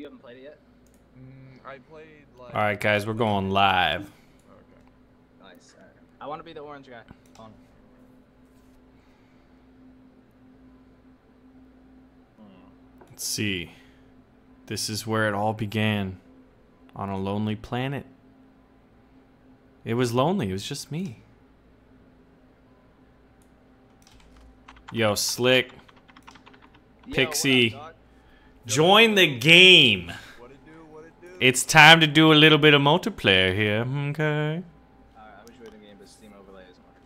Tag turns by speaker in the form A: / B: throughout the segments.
A: You haven't played it yet?
B: I played like...
C: Alright guys, we're going live.
B: Okay.
A: Nice. All right. I want to be the orange guy. On.
C: Let's see. This is where it all began. On a lonely planet. It was lonely, it was just me. Yo, Slick. Pixie.
A: What up,
C: Join the game.
B: What it do?
C: It's time to do a little bit of multiplayer here, okay?
A: Alright, I wish we had a game, but Steam Overlay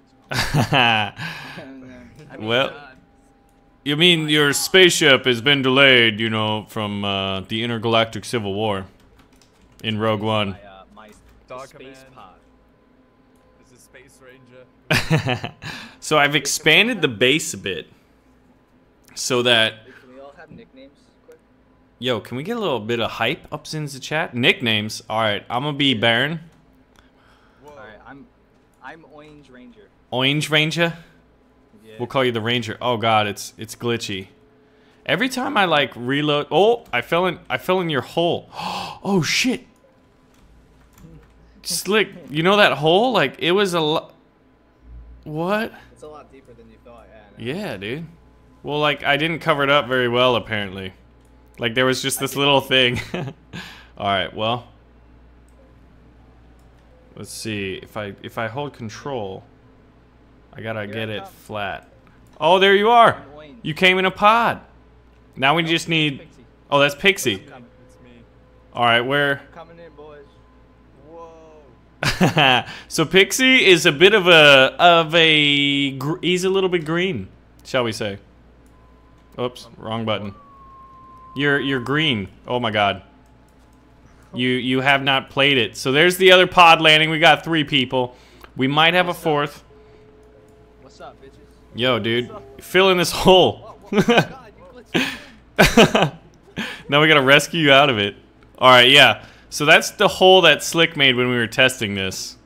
A: isn't working.
C: Well, you mean your spaceship has been delayed, you know, from the intergalactic civil war in Rogue One.
A: My
B: Dog
A: space
B: command.
A: pod.
B: This is Space Ranger.
C: So I've expanded the base a bit so that...
A: Can we all have nicknames quick?
C: Yo, can we get a little bit of hype up in the chat? Nicknames. Alright, I'm gonna be Baron.
A: Alright, I'm Orange Ranger.
C: Orange Ranger?
A: Yeah.
C: We'll call you the Ranger. Oh god, it's glitchy. Every time I like reload... Oh, I fell in your hole. Oh shit. Slick, you know that hole? Like, it was a lot... What?
A: It's a lot deeper than you thought,
C: Yeah, dude. Well, like, I didn't cover it up very well, apparently. Like, there was just this little thing. Alright, well. Let's see. If I hold control, I gotta get it flat. Oh, there you are! You came in a pod! Now we just need... Oh, that's Pixie.
B: It's me.
C: Alright, where...
A: Coming in, boys.
B: Whoa.
C: So Pixie is a bit of he's a little bit green, shall we say? Oops, wrong button. You're green. Oh my god. You have not played it. So there's the other pod landing. We got 3 people. We might have a 4th.
A: What's up, bitches?
C: Yo, dude, fill in this hole.
A: Oh my god, you glitched.
C: Now we gotta rescue you out of it. All right, yeah. So that's the hole that Slick made when we were testing this.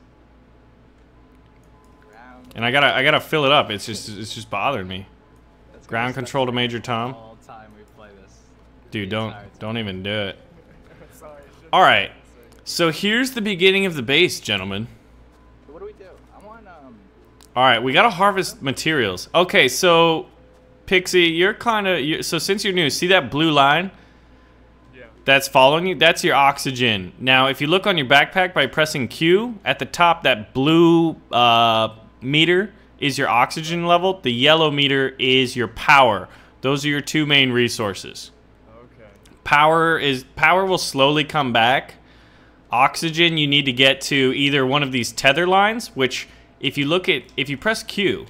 C: And I gotta fill it up. It's just bothering me. Ground control to Major Tom.
A: All time we play this.
C: Dude, don't even do it.
B: Sorry,
C: All right. So here's the beginning of the base, gentlemen.
A: So what do we do? I want
C: All right, we gotta harvest materials. Okay, so Pixie, you're kind of so since you're new, see that blue line?
B: Yeah.
C: That's following you. That's your oxygen. Now, if you look on your backpack by pressing Q at the top, that blue meter is your oxygen level. The yellow meter is your power. Those are your 2 main resources.
B: Okay.
C: Power will slowly come back. Oxygen, you need to get to either one of these tether lines, which if you press Q,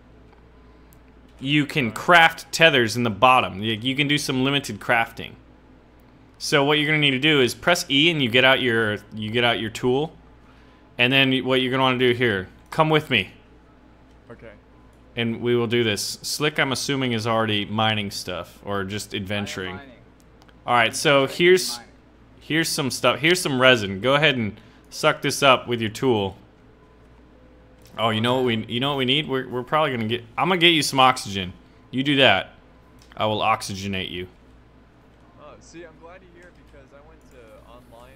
C: you can craft tethers in the bottom. You can do some limited crafting. So what you're gonna need to do is press E and you get out your tool, and then what you're gonna want to do here, come with me.
B: Okay.
C: And we will do this. Slick, I'm assuming, is already mining stuff or just adventuring. All right, so here's some stuff. Here's some resin. Go ahead and suck this up with your tool. Oh, you know what we need? We're probably gonna get. I'm gonna get you some oxygen. You do that. I will oxygenate you.
B: See, I'm glad you're here because I went to online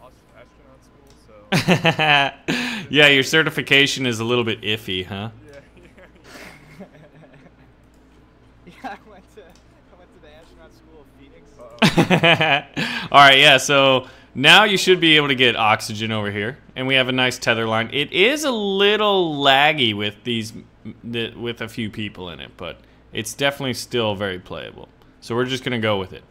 B: at astronaut school, so...
C: Yeah, your certification is a little bit iffy, huh?
A: Yeah, I went to the astronaut school of Phoenix.
C: Alright, yeah, so now you should be able to get oxygen over here. And we have a nice tether line. It is a little laggy with with a few people in it, but it's definitely still very playable. So we're just gonna go with it.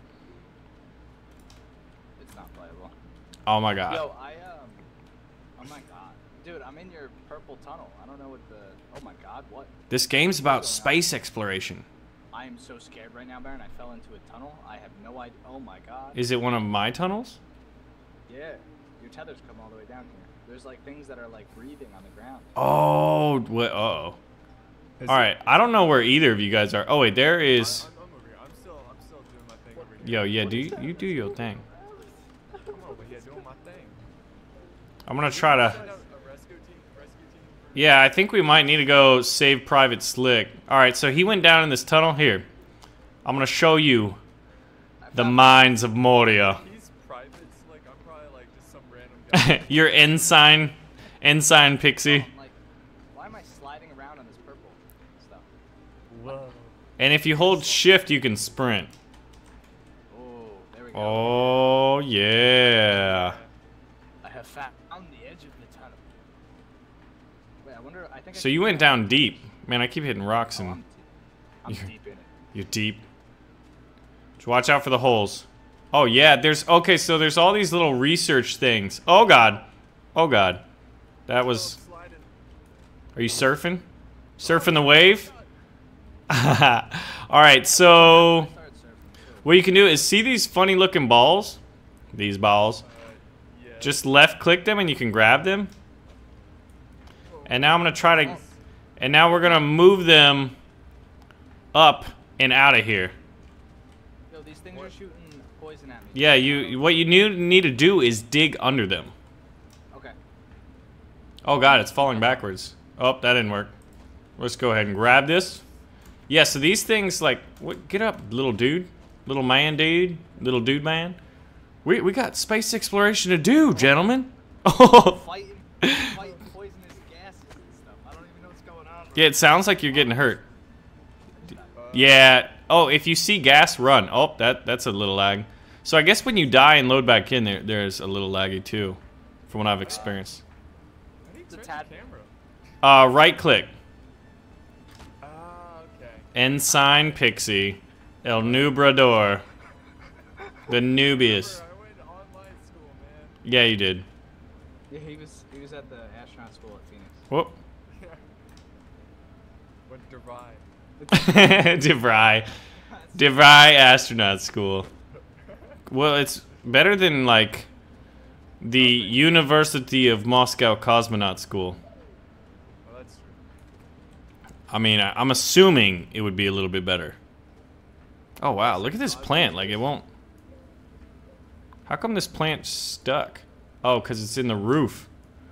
C: Oh my god.
A: Yo, oh my god. Dude, I'm in your purple tunnel. I don't know what the... Oh my god, what?
C: This game's about space exploration.
A: I am so scared right now, Baron. I fell into a tunnel. I have no idea. Oh my god.
C: Is it one of my tunnels?
A: Yeah. Your tethers come all the way down here. There's like things that are like breathing on the ground.
C: Oh, what? Uh-oh. Alright, I don't know where either of you guys are. Oh wait, there is...
B: I'm over here. I'm still doing my thing over
C: Yo,
B: here.
C: yeah, you do your thing.
B: Come over here doing my thing.
C: I'm gonna try to...
B: Send out a rescue team
C: Yeah, I think we might need to go save Private Slick. Alright, so he went down in this tunnel. Here. I'm gonna show you the mines of Moria.
B: He's
C: Your ensign pixie.
A: I'm like, why am I sliding around on this purple stuff?
B: Whoa.
C: And if you hold shift, you can sprint.
A: Oh, there we go.
C: Oh, yeah.
A: I have found the edge of the tunnel. Wait, I wonder. I think.
C: So you went down deep. Man, I keep hitting rocks and
A: I'm deep in it.
C: you're deep. Just watch out for the holes. Oh, yeah, okay, so there's all these little research things. Oh, God. Oh, God. That was... Are you surfing? Surfing the wave? Alright, so... What you can do is see these funny looking balls? These balls.
B: Yeah.
C: Just left click them and you can grab them. And now I'm going to try to... And now we're going to move them up and out of here.
A: Yo, these things are shooting poison at me.
C: Yeah, what you need to do is dig under them.
A: Okay.
C: Oh god, it's falling backwards. Oh, that didn't work. Let's go ahead and grab this. Yeah, so these things like get up, little dude. Little man dude. Little dude man. We got space exploration to do, gentlemen. Oh.
A: Fighting poisonous gases and stuff. I don't even know what's going on.
C: Yeah, it sounds like you're getting hurt. Yeah. Oh, if you see gas, run. Oh, that's a little lag. So I guess when you die and load back in, there's a little laggy too, from what I've experienced.
A: It's a tad.
C: Right click.
B: Okay.
C: Ensign Pixie. El Nubrador. The Nubius.
B: I went to online school, man.
C: Yeah, you did.
A: Yeah, he was at the astronaut school at Phoenix.
C: Whoop.
B: Went to Rye.
C: DeVry Astronaut School. Well, it's better than, like, the University of Moscow Cosmonaut School.
B: Well, that's true.
C: I mean, I'm assuming it would be a little bit better. Oh, wow. Look at this plant. Like, it won't... How come this plant's stuck? Oh, because it's in the roof.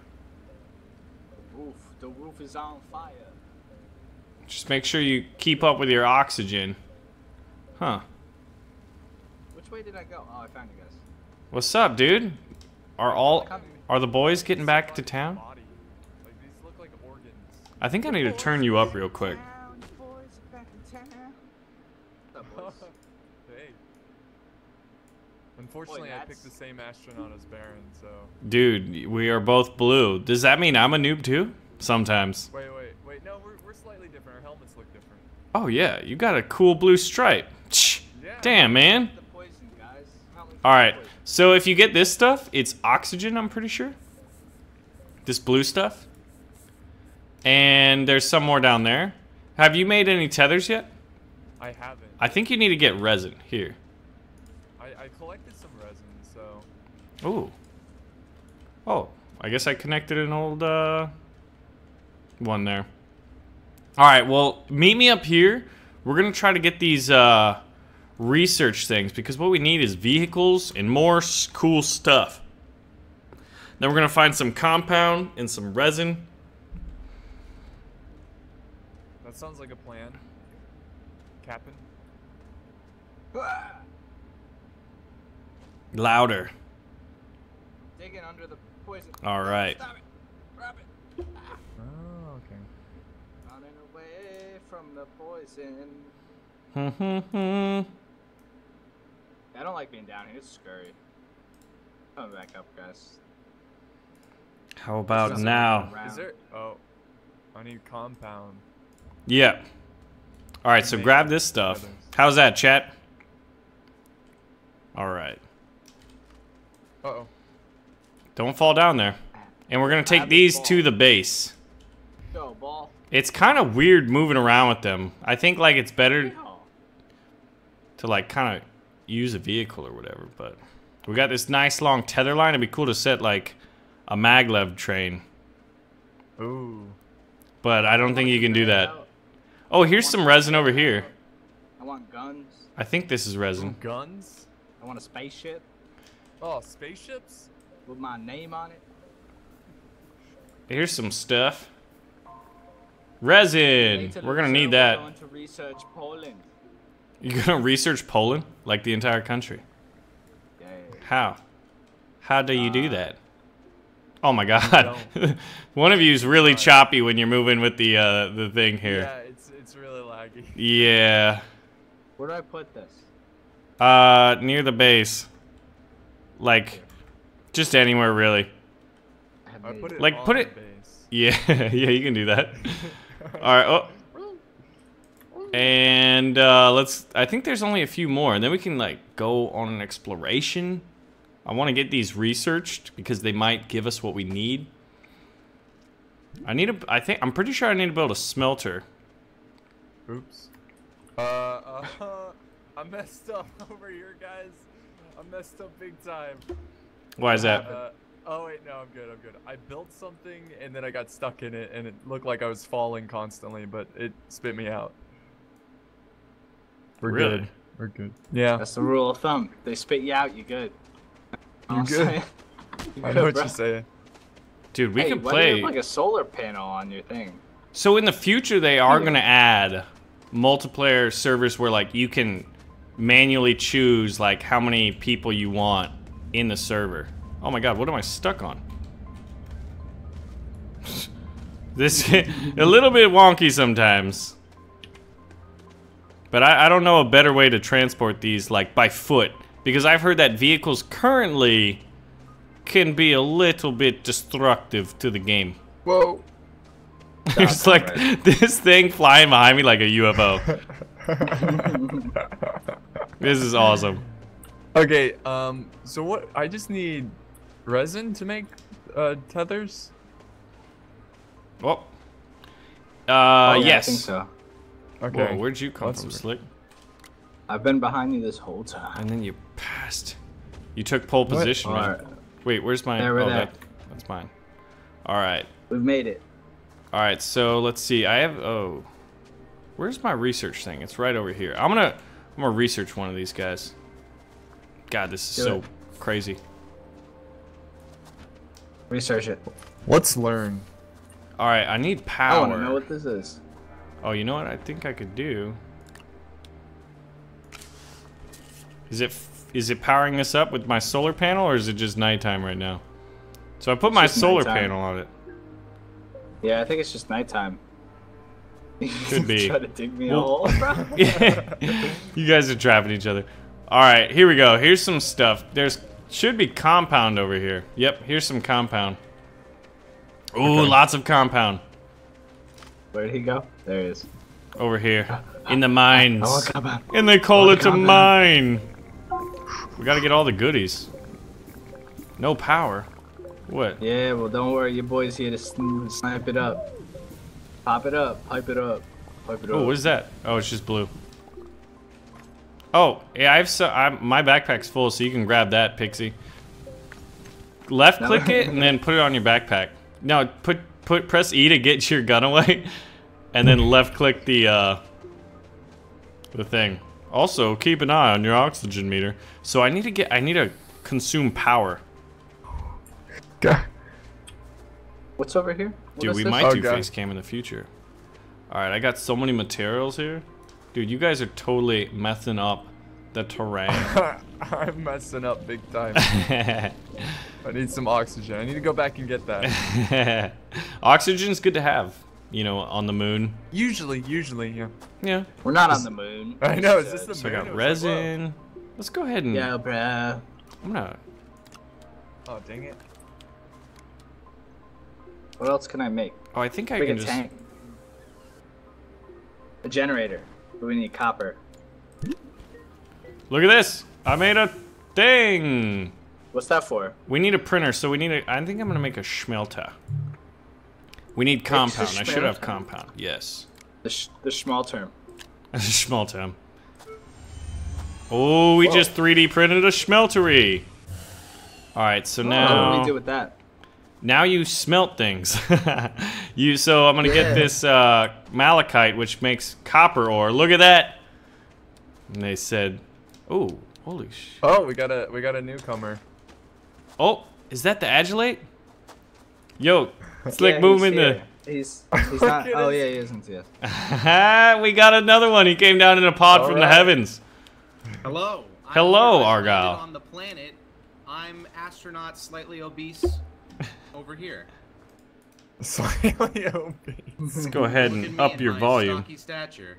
A: The roof is on fire.
C: Just make sure you keep up with your oxygen. Huh.
A: Which way did I go? Oh, I found you guys.
C: What's up, dude? Are the boys getting back to town?
B: Body. Like, these look like organs.
C: I think I need to turn you up real quick.
B: Hey. Unfortunately, I picked the same astronaut as Baron, so...
C: Dude, we are both blue. Does that mean I'm a noob too? Sometimes.
B: Wait. No, we're slightly different. Our helmets look different.
C: Oh yeah, you got a cool blue stripe.
B: Yeah.
C: Damn, man. Alright, so if you get this stuff, it's oxygen, I'm pretty sure. This blue stuff. And there's some more down there. Have you made any tethers yet?
B: I haven't.
C: I think you need to get resin. Here.
B: I collected some resin, so...
C: Ooh. Oh, I guess I connected an old one there. Alright, well, meet me up here. We're going to try to get these research things, because what we need is vehicles and more cool stuff. Then we're going to find some compound and some resin.
B: That sounds like a plan. Captain?
C: Louder.
A: Digging under the poison.
C: Alright.
A: Stop it. Grab it.
B: Oh, okay.
A: Running away from the poison. I don't like being down here. It's scary. Coming back up, guys.
C: How about now?
B: Is there... Oh. I need compound.
C: Yeah. Alright, so grab this stuff. How's that, chat? Alright.
B: Uh-oh.
C: Don't fall down there. And we're going to take these to the base.
A: Go, ball.
C: It's kind of weird moving around with them. I think, like, it's better to, like, kind of use a vehicle or whatever, but... We got this nice long tether line. It'd be cool to set, like, a maglev train.
B: Ooh.
C: But I don't think you can do that. Oh, here's some resin over here.
A: I want guns.
C: I think this is resin.
B: Guns?
A: I want a spaceship
B: Oh, spaceships?
A: with my name on it.
C: Here's some stuff. Resin! We're gonna need that.
A: We're going to research Poland.
C: You're gonna research Poland? Like the entire country?
A: Yeah.
C: How? How do you do that? Oh my god. One of you's really choppy when you're moving with the thing here.
B: Yeah, it's really laggy.
C: Yeah.
A: Where do I put this?
C: Near the base. Like, just anywhere really.
B: I put it
C: like
B: on
C: put
B: the
C: it.
B: base.
C: Yeah, yeah, you can do that. All right. Oh. And let's. I think there's only a few more, and then we can like go on an exploration. I want to get these researched because they might give us what we need. I'm pretty sure I need to build a smelter.
B: Oops. I messed up over here, guys. I messed up big time.
C: Why is that?
B: Oh wait, no, I'm good. I built something and then I got stuck in it, and it looked like I was falling constantly, but it spit me out. We're
C: Really?
B: good. We're good. Yeah.
A: That's the rule of thumb. They spit you out, you good.
B: You good? I know what you're saying.
C: Dude, we can
A: why do
C: play.
A: you have like a solar panel on your thing?
C: So in the future, they are gonna add multiplayer servers where like you can manually choose like how many people you want in the server. Oh my god, what am I stuck on? This a little bit wonky sometimes. But I don't know a better way to transport these like by foot, because I've heard that vehicles currently can be a little bit destructive to the game.
B: Whoa.
C: There's like this thing flying behind me like a UFO. This is awesome.
B: Okay, so what? I just need resin to make tethers.
C: Oh.
A: Yeah,
C: yes.
A: I think so.
B: Okay.
C: Whoa, where'd you come from, Slick?
A: I've been behind you this whole time.
C: And then you passed. You took pole position, man.
A: Alright.
C: Wait, where's mine?
A: There, we're there.
C: That's mine. Alright.
A: We've made it.
C: Alright, so let's see. I have where's my research thing? It's right over here. I'm gonna research one of these guys. God, this is so crazy.
A: Research it.
B: Let's learn.
C: Alright, I need
A: I
C: power.
A: want to know what this is.
C: Oh, you know what I think I could do? Is it powering this up with my solar panel, or is it just nighttime right now? So I put my solar panel on it.
A: Yeah, I think it's just nighttime.
C: Could be.
A: Try to dig me a hole, bro.
C: Yeah. You guys are trapping each other. Alright, here we go. Here's some stuff. Should be compound over here. Yep, here's some compound. Ooh,
B: Okay.
C: lots of compound.
A: Where'd he go? There he is.
C: Over here. In the mines.
A: I want compound.
C: And they call it a
A: compound.
C: mine. We gotta get all the goodies. No power. What?
A: Yeah, well, don't worry. Your boy's here to snipe it up. Pop it up. Pipe it up. Pipe it up.
C: Oh, what is that? Oh, it's just blue. Oh, yeah, my backpack's full, so you can grab that, Pixie. Left click it and then put it on your backpack. No, press E to get your gun away, and then left click the thing. Also, keep an eye on your oxygen meter. So I need to consume power.
B: God.
A: What's over here? What
C: Dude,
A: is
C: we
A: this?
C: might do
B: Okay.
C: face cam in the future. Alright, I got so many materials here. Dude, you guys are totally messing up the terrain.
B: I'm messing up big time. I need some oxygen. I need to go back and get that.
C: Oxygen's good to have, you know, on the moon.
B: Usually, yeah.
C: Yeah.
A: We're not on the moon.
B: I know, is this the
C: So I
B: moon?
C: got
B: It was like,
C: resin. Let's go ahead and...
A: Yeah, bruh.
C: I'm gonna...
B: whoa. Oh, dang it.
A: What else can I make?
C: Oh, I think I
A: Make
C: can
A: a
C: just...
A: tank. A generator. But we need copper.
C: Look at this! I made a thing!
A: What's that for?
C: We need a printer, so we need a... I think I'm gonna make a schmelter. We need compound. I should have
A: schmelter?
C: compound. Yes.
A: The small term.
C: Schmelter. Oh, we
A: Whoa.
C: just 3D printed a schmeltery. Alright, so now...
A: What do we do with that?
C: Now you smelt things. So I'm gonna get this malachite, which makes copper ore. Look at that. And they said, "Oh, holy sh!"
B: Oh, we got a newcomer.
C: Oh, is that the adulate? Yo, it's like
A: Yeah,
C: moving
A: he's
C: the.
A: here. He's not. Oh yeah, he isn't yet.
C: We got another one. He came down in a pod
B: All
C: from the
B: right.
C: heavens.
D: Hello.
C: Hello,
D: I'm here
C: Argyle.
D: on the planet. I'm astronaut, slightly obese. over here.
B: Slightly obese.
C: Let's go ahead
D: Look at
C: and
D: me
C: up
D: and
C: your
D: my
C: volume.
D: stocky stature.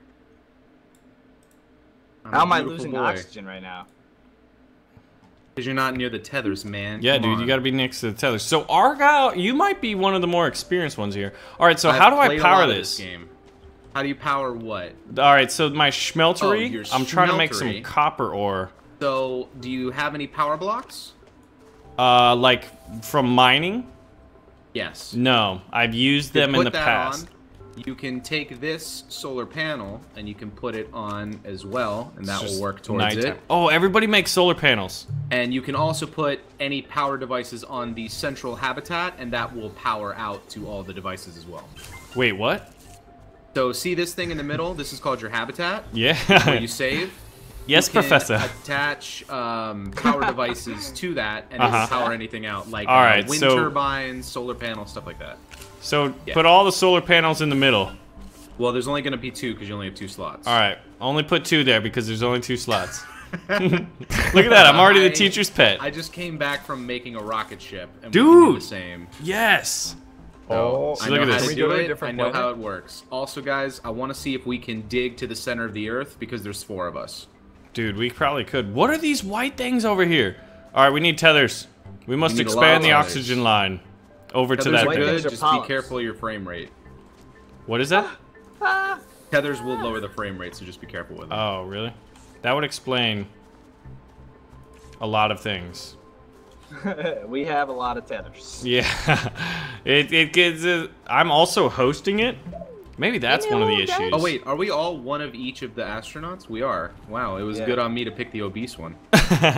A: How am I
D: beautiful
A: losing
D: boy.
A: oxygen right now?
D: Because you're not near the tethers, man.
C: Yeah,
D: Come
C: dude,
D: on.
C: you got to be next to the tethers. So Argyle, you might be one of the more experienced ones here. All right, so
D: I've
C: how do I
D: played a
C: power
D: lot of
C: this?
D: game. How do you power what?
C: All right, so my schmeltery,
D: your
C: I'm trying to make
D: schmeltery.
C: some copper ore.
D: So, do you have any power blocks?
C: Like from mining?
D: Yes.
C: No, I've used
D: You
C: them
D: put
C: in the
D: that
C: past.
D: on. You can take this solar panel and you can put it on as well, and that will work towards
C: Nighttime.
D: it.
C: Oh, everybody makes solar panels.
D: And you can also put any power devices on the central habitat, and that will power out to all the devices as well.
C: Wait, what?
D: So see this thing in the middle? This is called your habitat, where
C: Yeah.
D: you save.
C: Yes,
D: You can
C: Professor.
D: attach power devices to that, and it will power anything out, like
C: All right,
D: wind
C: so-
D: turbines, solar panels, stuff like that.
C: So
D: Yeah.
C: put all the solar panels in the middle.
D: Well, there's only going to be 2 because you only have 2 slots.
C: All right, only put 2 there because there's only 2 slots. Look at that, I'm already the teacher's pet.
D: I just came back from making a rocket ship, and we can
C: Dude!
D: do the same.
C: Yes.
B: Oh,
C: So
D: I
C: look
D: know
C: at
D: how
C: this.
D: to
B: Can we
D: do
B: go to a
D: it. I
B: different
D: know how
B: planet?
D: it works. Also, guys, I want to see if we can dig to the center of the Earth because there's 4 of us.
C: Dude, we probably could. What are these white things over here? All right, we need tethers. We must
D: need a lot
C: expand
D: of
C: the
D: tethers.
C: oxygen line over to
D: Tethers
C: that
D: are
C: thing.
D: good.
A: things are
D: Just be
A: polyps.
D: careful of your frame rate.
C: What is that?
D: Tethers will lower the frame rate, so just be careful with them.
C: Oh, really? That would explain a lot of things.
A: We have a lot of tethers.
C: Yeah, it gets. I'm also hosting it. Maybe that's one of the issues.
D: Oh wait, are we all one of each of the astronauts? We are. Wow, it was
A: Yeah.
D: good on me to pick the obese one.
C: All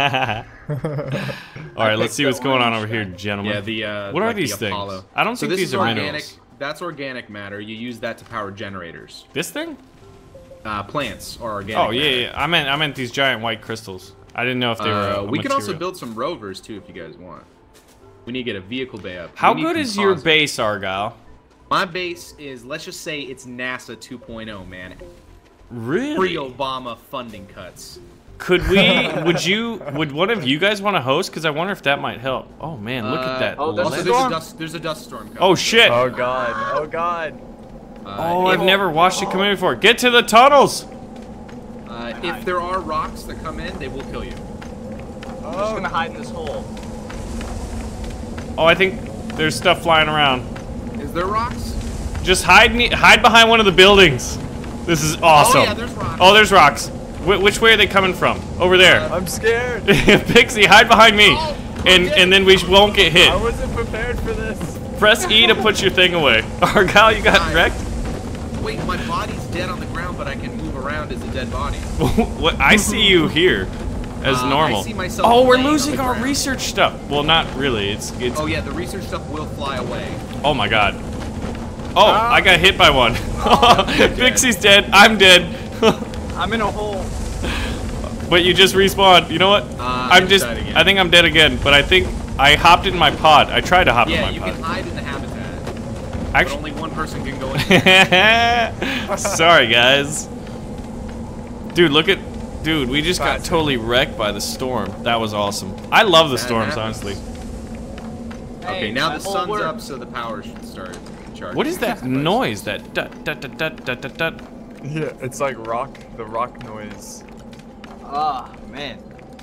C: right, let's see what's going on over here,
A: orange
C: gentlemen.
D: Yeah, the
C: What are
D: like the
C: these things?
D: Apollo.
C: I don't
D: So
C: think
D: this
C: these
D: is
C: are
D: organic.
C: minerals.
D: That's organic matter. You use that to power generators.
C: This thing?
D: Plants are organic.
C: Oh yeah,
D: matter.
C: yeah. I meant these giant white crystals. I didn't know if they were.
D: We can also
C: material.
D: build some rovers too if you guys want. We need to get a vehicle bay up.
C: How
D: We need
C: good is your
D: composite.
C: base, Argyle?
D: My base is, let's just say it's NASA 2.0, man.
C: Really?
D: Pre-Obama funding cuts.
C: Could we? Would one of you guys want to host? Because I wonder if that might help. Oh man, look at that.
A: oh, there's
D: Also,
A: a
C: land.
A: storm.
D: there's a dust storm coming.
C: Oh shit!
B: Oh god. Oh god.
C: Oh, I've never watched it come in before. Get to the tunnels!
D: If there are rocks that come in, they will kill you.
A: I'm just gonna hide in this hole.
C: Oh, I think there's stuff flying around.
D: Is there rocks?
C: Just hide behind one of the buildings. This is awesome.
D: Oh yeah, there's rocks.
C: Oh, there's rocks. Which way are they coming from? Over there.
B: I'm scared.
C: Pixie, hide behind me.
D: Oh,
C: And then we won't get hit.
B: I wasn't prepared for this.
C: Press E to put your thing away. Argyle, you got
D: Nice.
C: wrecked?
D: Wait, my body's dead on the ground, but I can move around as a dead body.
C: What? I see you here as normal.
D: I see myself
C: Oh, we're
D: laying on
C: losing
D: the
C: our
D: ground.
C: research stuff. Well, not really. It's
D: Oh yeah, the research stuff will fly away.
C: Oh my god. Oh, I got hit by one.
D: dead.
C: Pixie's dead. I'm dead.
A: I'm in a hole.
C: But you just respawned. You know what?
D: I
C: I'm just.
D: died again.
C: I think I'm dead again. But I think I hopped in my pod. I tried to hop
D: Yeah,
C: in
D: you
C: my
D: can
C: pod.
D: hide in the habitat, but
C: Actually,
D: only one person can go in.
C: sorry guys. Dude, look at. Dude, we just got totally wrecked by the storm. That was awesome. I love the
D: That
C: storms,
D: happens.
C: honestly.
D: Okay,
A: Hey,
D: now
A: my
D: the
A: hole
D: sun's
A: worked.
D: up, so the power should start charging.
C: What is that noise? That dut dut dut dut dut dut dut.
B: Yeah, it's like the rock noise.
A: Ah, man.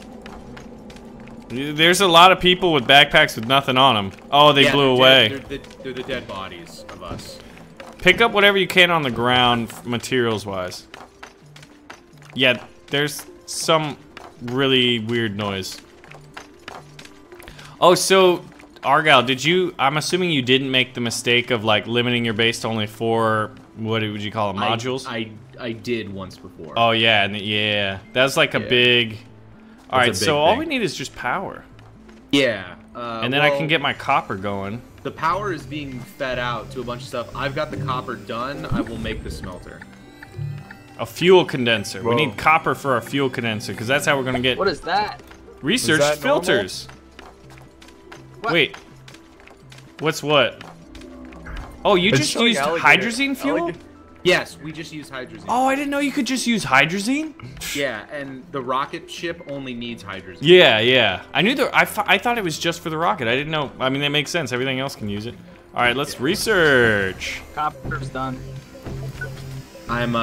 C: There's a lot of people with backpacks with nothing on them. Oh, they
D: Yeah,
C: blew
D: they're
C: away.
D: dead. They're the dead bodies of us.
C: Pick up whatever you can on the ground, materials-wise. Yeah, there's some really weird noise. Oh, so Argyle, did you? I'm assuming you didn't make the mistake of like limiting your base to only 4. What would you call them? Modules.
D: I did once before.
C: Oh yeah, and yeah, that's like a
D: Yeah.
C: big. All right,
D: That's a
C: so
D: big
C: all
D: thing.
C: we need is just power,
D: Yeah.
C: and then I can get my copper going.
D: The power is being fed out to a bunch of stuff. I've got the copper done. I will make the smelter.
C: A fuel condenser. We
B: Whoa.
C: need copper for our fuel condenser because that's how we're gonna get
A: What is that?
C: research
B: Is that normal?
C: filters.
A: What?
C: Wait, what's what? Oh, you
B: It's
C: just
B: showing
C: used
B: alligator-
C: hydrazine fuel?
D: Yes, we just use hydrazine.
C: Oh, I didn't know you could just use hydrazine.
D: Yeah, and the rocket ship only needs hydrazine.
C: Yeah, yeah. I knew I thought it was just for the rocket. I didn't know. I mean, that makes sense. Everything else can use it. All right, let's research.
A: Copper's done.
D: I'm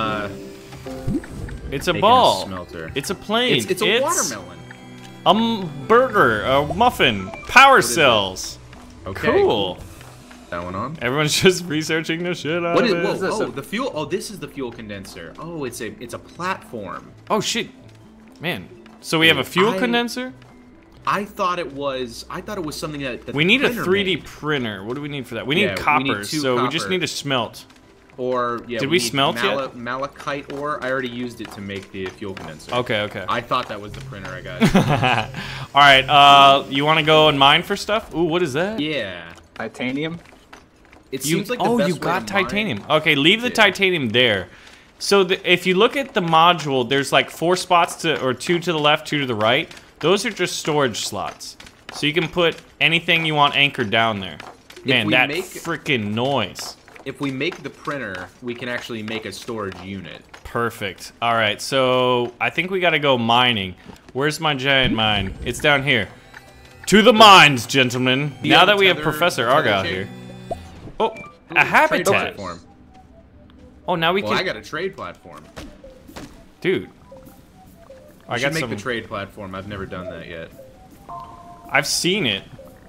C: It's a
D: making
C: ball.
D: a smelter.
C: It's a plane.
D: It's a watermelon.
C: A burger. A muffin. Power cells.
D: Okay.
C: Cool.
D: That one on.
C: Everyone's just researching the shit out
D: What
C: of
D: is?
C: it.
D: Whoa, the fuel. Oh, this is the fuel condenser. Oh, it's a platform.
C: Oh shit, man. So we have a fuel condenser.
D: I thought it was something that
C: We need a
D: printer
C: 3D
D: made.
C: printer. What do we need for that? We
D: Yeah,
C: need
D: we
C: copper.
D: need 2
C: so we
D: copper.
C: just need to smelt.
D: Or yeah.
C: Did we
D: need
C: smelt yet?
D: Malachite ore. I already used it to make the fuel condenser.
C: Okay, okay.
D: I thought that was the printer I got.
C: All right. You want to go and mine for stuff? Ooh, what is that?
D: Yeah.
A: Titanium.
D: It seems like the
C: oh,
D: best
C: you
D: way
C: got
D: to mine-
C: titanium. Okay, leave the titanium there. So if you look at the module, there's like 4 spots or 2 to the left, 2 to the right. Those are just storage slots. So you can put anything you want anchored down there. Man,
D: we
C: that
D: make-
C: freaking noise.
D: If we make the printer, we can actually make a storage unit.
C: Perfect. All right, so I think we got to go mining. Where's my giant mine? It's down here. To the mines, gentlemen.
D: You
C: Now
D: have
C: that
D: a
C: we have
D: tether-
C: Professor
D: tether
C: Argyle
D: chain?
C: here. Oh,
D: Ooh,
C: a
D: trade
C: habitat.
D: platform.
C: Oh, now we
D: Well,
C: can.
D: I got a trade platform.
C: Dude.
D: I
C: I
D: should
C: got
D: make
C: some.
D: the trade platform. I've never done that yet.
C: I've seen it.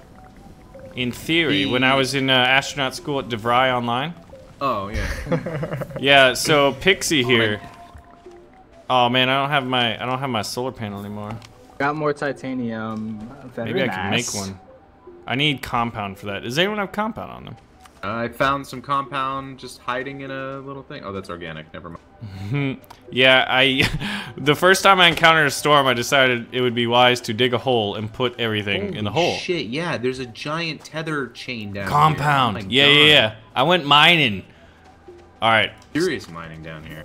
C: In theory, when I was in astronaut school at DeVry Online.
D: Oh yeah.
C: Yeah, so Pixie here. Oh man, I don't have my solar panel anymore.
A: Got more titanium. Very
C: Maybe I can make
A: nice.
C: one. I need compound for that. Does anyone have compound on them?
D: I found some compound just hiding in a little thing. Oh, that's organic. Never mind.
C: Yeah, the first time I encountered a storm, I decided it would be wise to dig a hole and put everything in the hole.
D: Shit, yeah. There's a giant tether chain down
C: Compound.
D: here. Oh my
C: Yeah,
D: God.
C: yeah, yeah. I went mining. All right,
D: Serious mining down here.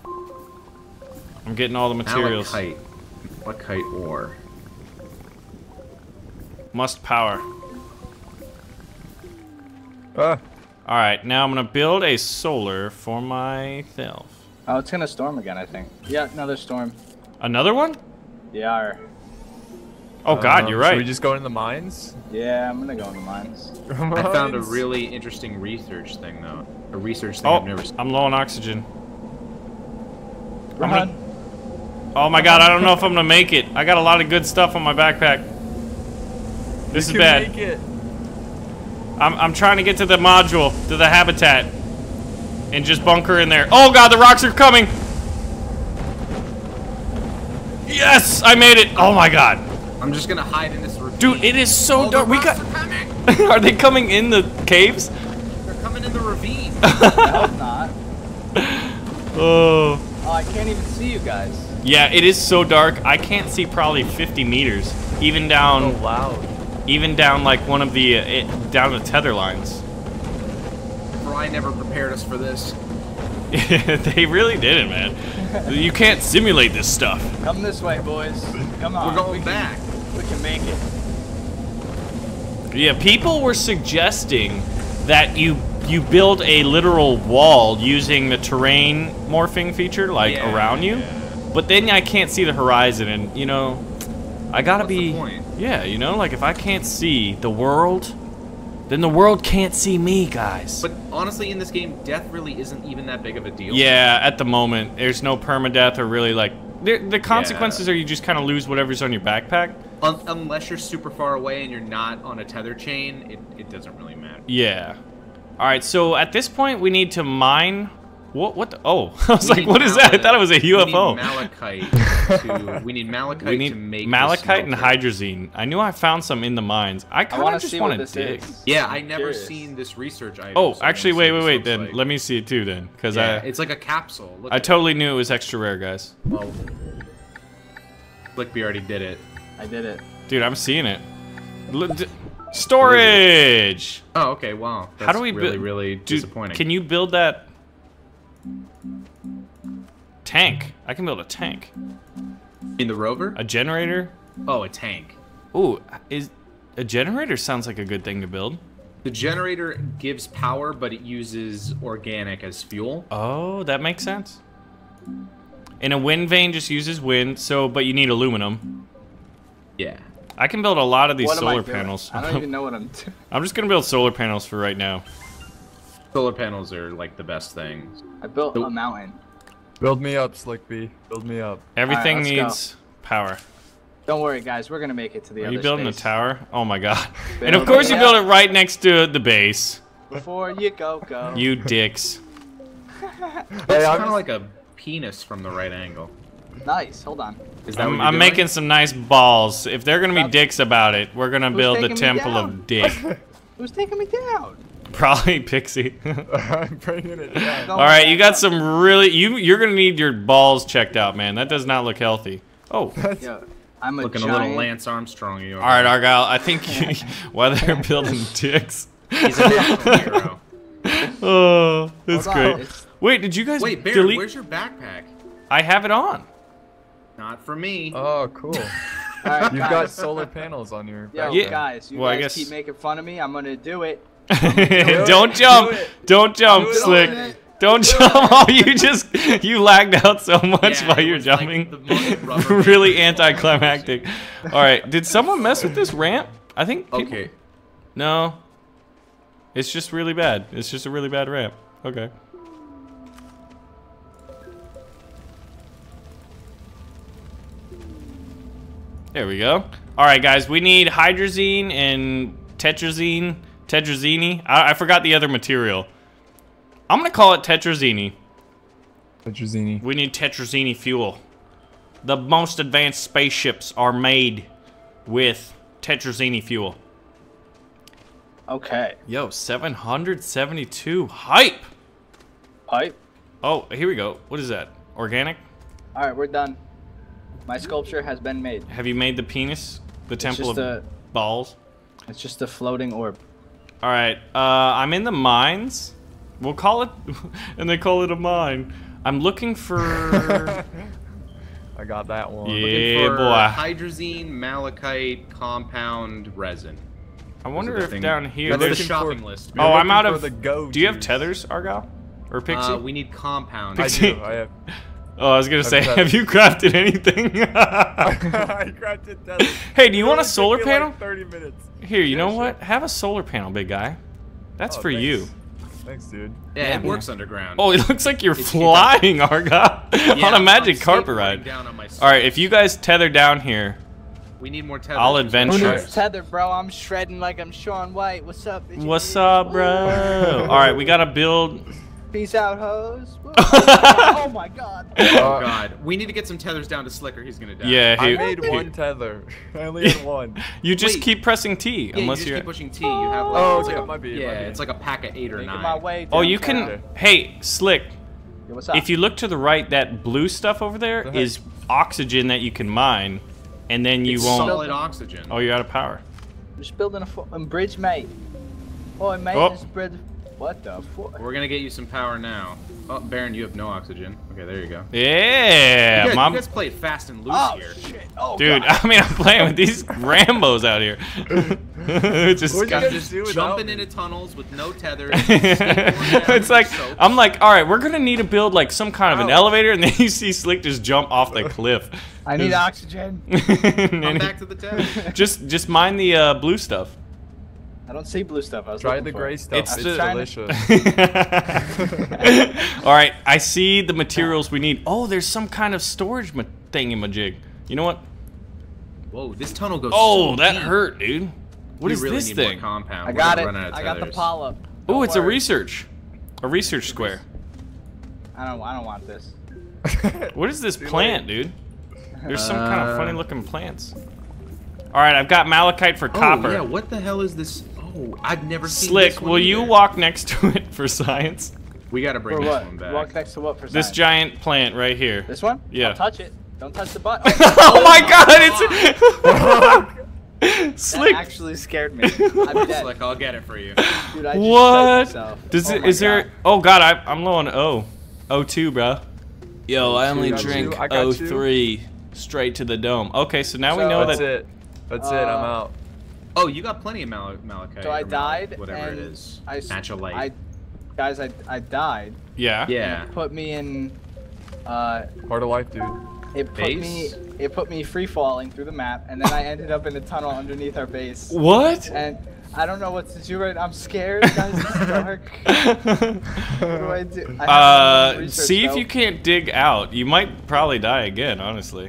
C: I'm getting all the materials.
D: Malachite ore.
C: Must power.
B: Ah.
C: All right, now I'm gonna build a solar for myself.
A: Oh, it's gonna storm again, I think. Yeah, another storm.
C: Another one?
A: Yeah.
C: Oh God, you're
B: Should
C: right.
B: we just go in the mines?
A: Yeah, I'm gonna go in the mines.
D: I found a really interesting research thing though. A research thing
C: Oh,
D: I've never seen.
C: I'm low on oxygen.
A: Run.
C: Oh my God, I don't know if I'm gonna make it. I got a lot of good stuff on my backpack. This is
B: You can
C: bad.
B: make it.
C: I'm trying to get to the module, to the habitat, and just bunker in there. Oh God, the rocks are coming. Yes, I made it. Oh my God.
D: I'm just gonna hide in this ravine.
C: Dude, it is so
D: Oh,
C: dark.
D: the
C: We
D: rocks
C: got.
D: are coming!
C: Are they coming in the caves?
D: They're coming in the ravine.
A: I hope not.
C: Oh.
A: Oh, I can't even see you guys.
C: Yeah, it is so dark. I can't see probably 50 meters, even down,
B: Oh wow.
C: even down like one of the down the tether lines.
D: Fry never prepared us for this.
C: They really didn't, man. You can't simulate this stuff.
A: Come this way, boys. Come on.
D: We're going back.
A: We can make it.
C: Yeah, people were suggesting that you build a literal wall using the terrain morphing feature, like
D: Yeah,
C: around you.
D: yeah.
C: But then I can't see the horizon, and you know, I gotta
D: What's the
C: be.
D: point?
C: Yeah, you know, like if I can't see the world, then the world can't see me, guys.
D: But honestly, in this game, death really isn't even that big of a deal.
C: Yeah, at the moment, there's no permadeath or really like the consequences are you just kind of lose whatever's on your backpack.
D: Unless you're super far away and you're not on a tether chain, it doesn't really matter.
C: Yeah. All right, so at this point we need to mine. What the? Oh, I was like, what is that? I thought it was a UFO.
D: We need malachite
C: We need
D: to make
C: malachite and
D: the smelter.
C: hydrazine. I knew I found some in the mines. I kind
A: want
C: of
A: to
C: just
A: see
C: want
A: what
C: to
A: this
C: dig.
A: is.
D: Yeah, I never
A: Curious.
D: seen this research item.
C: Oh,
D: so I
C: actually,
D: wanna see
C: wait.
D: what this
C: Then
D: looks like.
C: let me see it too, then, because
D: Yeah, it's like a capsule. Look
C: I
D: at
C: totally knew it was extra rare, guys.
D: it. Well, Blickby already did it.
A: I did it.
C: Dude, I'm seeing it. Storage.
D: Oh, okay. Wow. That's
C: How do we
D: really
C: Dude,
D: disappointing.
C: Can you build that tank? I can build a tank.
D: in the rover?
C: A generator.
D: Oh, a tank.
C: Ooh, is a generator sounds like a good thing to build.
D: The generator gives power, but it uses organic as fuel.
C: Oh, that makes sense. And a wind vane just uses wind, but you need aluminum.
D: Yeah.
C: I can build a lot of these
A: What am I
C: solar
A: doing?
C: panels.
A: I don't even know what I'm doing.
C: I'm just gonna build solar panels for right now.
D: Solar panels are like the best things.
A: I built a mountain.
B: Build me up, Slick B. Build me up.
C: Everything
A: let's
C: needs power.
A: Don't worry, guys. We're gonna make it to the
C: Are
A: other
C: you building
A: space.
C: a tower? Oh my god. And
A: Build
C: of course
A: it
C: you build
A: up.
C: it right next to the base.
A: Before you go.
C: You dicks.
D: It's
B: Hey,
D: kind of like a penis from the right angle.
A: Nice. Hold on.
D: Is that what you're
C: I'm
D: doing?
C: making some nice balls. If they're gonna be dicks about it, we're gonna
A: Who's
C: build the
A: taking me
C: temple
A: down?
C: of dick.
A: Who's taking me down?
C: Probably Pixie.
B: I'm bringing it down.
A: Don't
C: All right,
A: back
C: you got
A: up.
C: some really you're gonna need your balls checked out, man. That does not look healthy. Oh.
A: Yo, I'm a
D: Looking
A: giant.
D: a little Lance Armstrong.
C: All right, Argyle. I think while they're building dicks.
D: He's a national hero.
C: Oh, that's
A: Hold on,
C: great.
A: it's-
C: Wait, did you guys
D: Wait, Baron,
C: delete?
D: where's your backpack?
C: I have it on.
D: Not for me.
B: Oh, cool.
A: All right,
B: You've
A: guys.
B: got solar panels on your
A: Yo,
C: Yeah.
A: guys, you
C: Well, I
A: guys
C: guess-
A: keep making fun of me. I'm gonna do it.
C: Don't jump.
B: Do it.
C: Don't jump,
B: Do it
C: Slick.
B: already.
C: Don't jump. Oh, you lagged out so much
D: Yeah,
C: while
D: it
C: you're
D: was like
C: jumping.
D: the most rubber band
C: Really
D: of all time.
C: anticlimactic. All right, did someone mess with this ramp? I think. People...
D: Okay.
C: No. It's just really bad. It's just a really bad ramp. Okay. There we go. All right, guys, we need hydrazine and tetrazini. I forgot the other material. I'm gonna call it tetrazini.
B: Tetrazini.
C: We need tetrazini fuel. The most advanced spaceships are made with tetrazini fuel.
A: Okay.
C: Yo, 772 hype.
A: Pipe.
C: Oh, here we go. What is that? Organic?
A: All right, we're done. My sculpture has been made.
C: Have you made the penis? The temple of
A: just
C: balls?
A: It's just a floating orb.
C: All right. I'm in the mines. We'll call it, and they call it a mine. I'm looking for.
B: I got that one.
C: Yeah.
D: Looking for
C: boy.
D: hydrazine, malachite, compound, resin.
C: I wonder
D: Those are the
C: if
D: things-
C: down here
D: That's the
C: there's.
D: shopping list.
C: Oh, I'm out
B: for
C: of.
B: the go
C: Do you have
B: juice.
C: tethers, Argyle? Or Pixie?
D: We need compound.
B: I
C: Pixie.
B: do. I have.
C: Oh, I was gonna say,
B: tethers.
C: have you crafted anything?
B: I crafted tethers.
C: Hey, do you
B: It
C: want a
B: only took
C: solar
B: me,
C: panel?
B: Like 30 minutes.
C: Here, you know
B: sure.
C: what? Have a solar panel, big guy. That's
B: Oh,
C: for
B: thanks.
C: you.
B: Thanks, dude.
D: Yeah, it
C: Yeah.
D: works underground.
C: Oh, it looks like you're
D: It's-
C: flying, Argyle,
D: Yeah,
C: on a magic
D: I'm
C: carpet
D: skateboarding
C: ride.
D: down on my
C: All right, if you guys tether down here,
D: we need more tethers.
C: I'll
A: Who
C: adventure.
A: needs tether, bro? I'm shredding like I'm Sean White. What's up, bitches?
C: what's up, bro? All right, we gotta build.
A: Peace out, hoes. Oh my god.
D: Oh god, we need to get some tethers down to Slicker. He's gonna die.
C: Yeah,
B: I
C: hey,
B: made one tether. I only had one.
C: you just
D: Wait.
C: keep pressing T
D: Yeah,
C: unless
D: you just
C: you're.
D: keep pushing T. You have like,
B: Oh,
D: it's
B: okay,
D: like
B: it might be, it
D: yeah,
B: might be.
D: it's like a pack of 8 or
A: Making
D: 9.
A: my way
C: Oh, you
A: downtown.
C: can. Hey, Slick.
A: Yo, what's up?
C: If you look to the right, that blue stuff over there
B: Go ahead.
C: is oxygen that you can mine, and then you
D: It's
C: won't.
D: solid oxygen.
C: Oh, you're out of power.
A: Just building a bridge, mate. Oh, mate,
C: Oh.
A: this bridge. What the fuck?
D: We're gonna get you some power now. Oh, Baron, you have no oxygen. Okay, there you go.
C: Yeah,
D: you
C: mom.
D: guys play it fast and loose
A: Oh
D: here.
A: shit! Oh
C: Dude,
A: God.
C: I mean, I'm playing with these Rambos out here. Just
B: What'd you
C: got-
B: guys
D: Just
B: do without
D: jumping
B: me?
D: into tunnels with no tethers.
C: it's like I'm like, all right, we're gonna need to build like some kind of an
A: Oh.
C: elevator, and then you see Slick just jump off the cliff.
A: I need oxygen.
C: And
D: I'm
C: then
D: back to the tethers.
C: just mine the blue stuff.
A: I don't see blue stuff. I was
B: Try
A: looking
B: the
A: for
B: gray
A: it.
B: stuff.
C: It's
B: It's,
C: the-
B: delicious.
C: All right, I see the materials we need. Oh, there's some kind of storage thingamajig. You know what?
D: Whoa, this tunnel goes.
C: Oh,
D: so
C: that
D: deep.
C: hurt, dude. What
D: We
C: is
D: really
C: this
D: need
C: thing?
D: More compound.
A: I
D: We're
A: got
D: gonna
A: it.
D: run out of
A: I got the
D: tethers.
A: polyp.
C: Oh,
A: Don't
C: it's a
A: worry.
C: research square.
A: I don't want this.
C: What is this
B: Too
C: plant, dude? There's some kind of funny looking plants. All right, I've got malachite for copper.
D: Oh, yeah, what the hell is this? Oh, I've never seen
C: Slick,
D: this one
C: will you
D: either.
C: walk next to it for science?
D: We gotta bring
A: For
D: this
A: what?
D: one back.
A: Walk next to what for
C: This
A: science?
C: giant plant right here.
A: This one?
C: Yeah.
A: Don't touch it. Don't touch the button.
C: Oh my god, it's
A: That
C: Slick.
A: actually scared me. I'm dead.
D: Slick, I'll get it for you.
A: Dude, I just shot
C: What?
A: myself.
C: Does
A: Oh
C: it?
A: my
C: Is there?
A: God.
C: Oh god, I'm low on O. O2, bro. Yo, I only
B: got
C: drink
B: you, I got you.
C: O3 straight to the dome. Okay, so now we
A: So-
C: know
B: That's
C: that.
B: it. That's it. I'm out.
D: Oh, you got plenty of malachite.
A: So I
D: or
A: died,
D: whatever
A: and
D: it is.
A: I
D: Natural light.
A: I died.
C: Yeah.
D: Yeah.
A: It put me in.
B: Part of life, dude.
A: It put me free falling through the map, and then I ended up in a tunnel underneath our base.
C: What?
A: And I don't know what to do right now. I'm scared, guys. It's dark. What do I do? I have research,
C: see if
A: though.
C: you can't dig out. You might probably die again, honestly.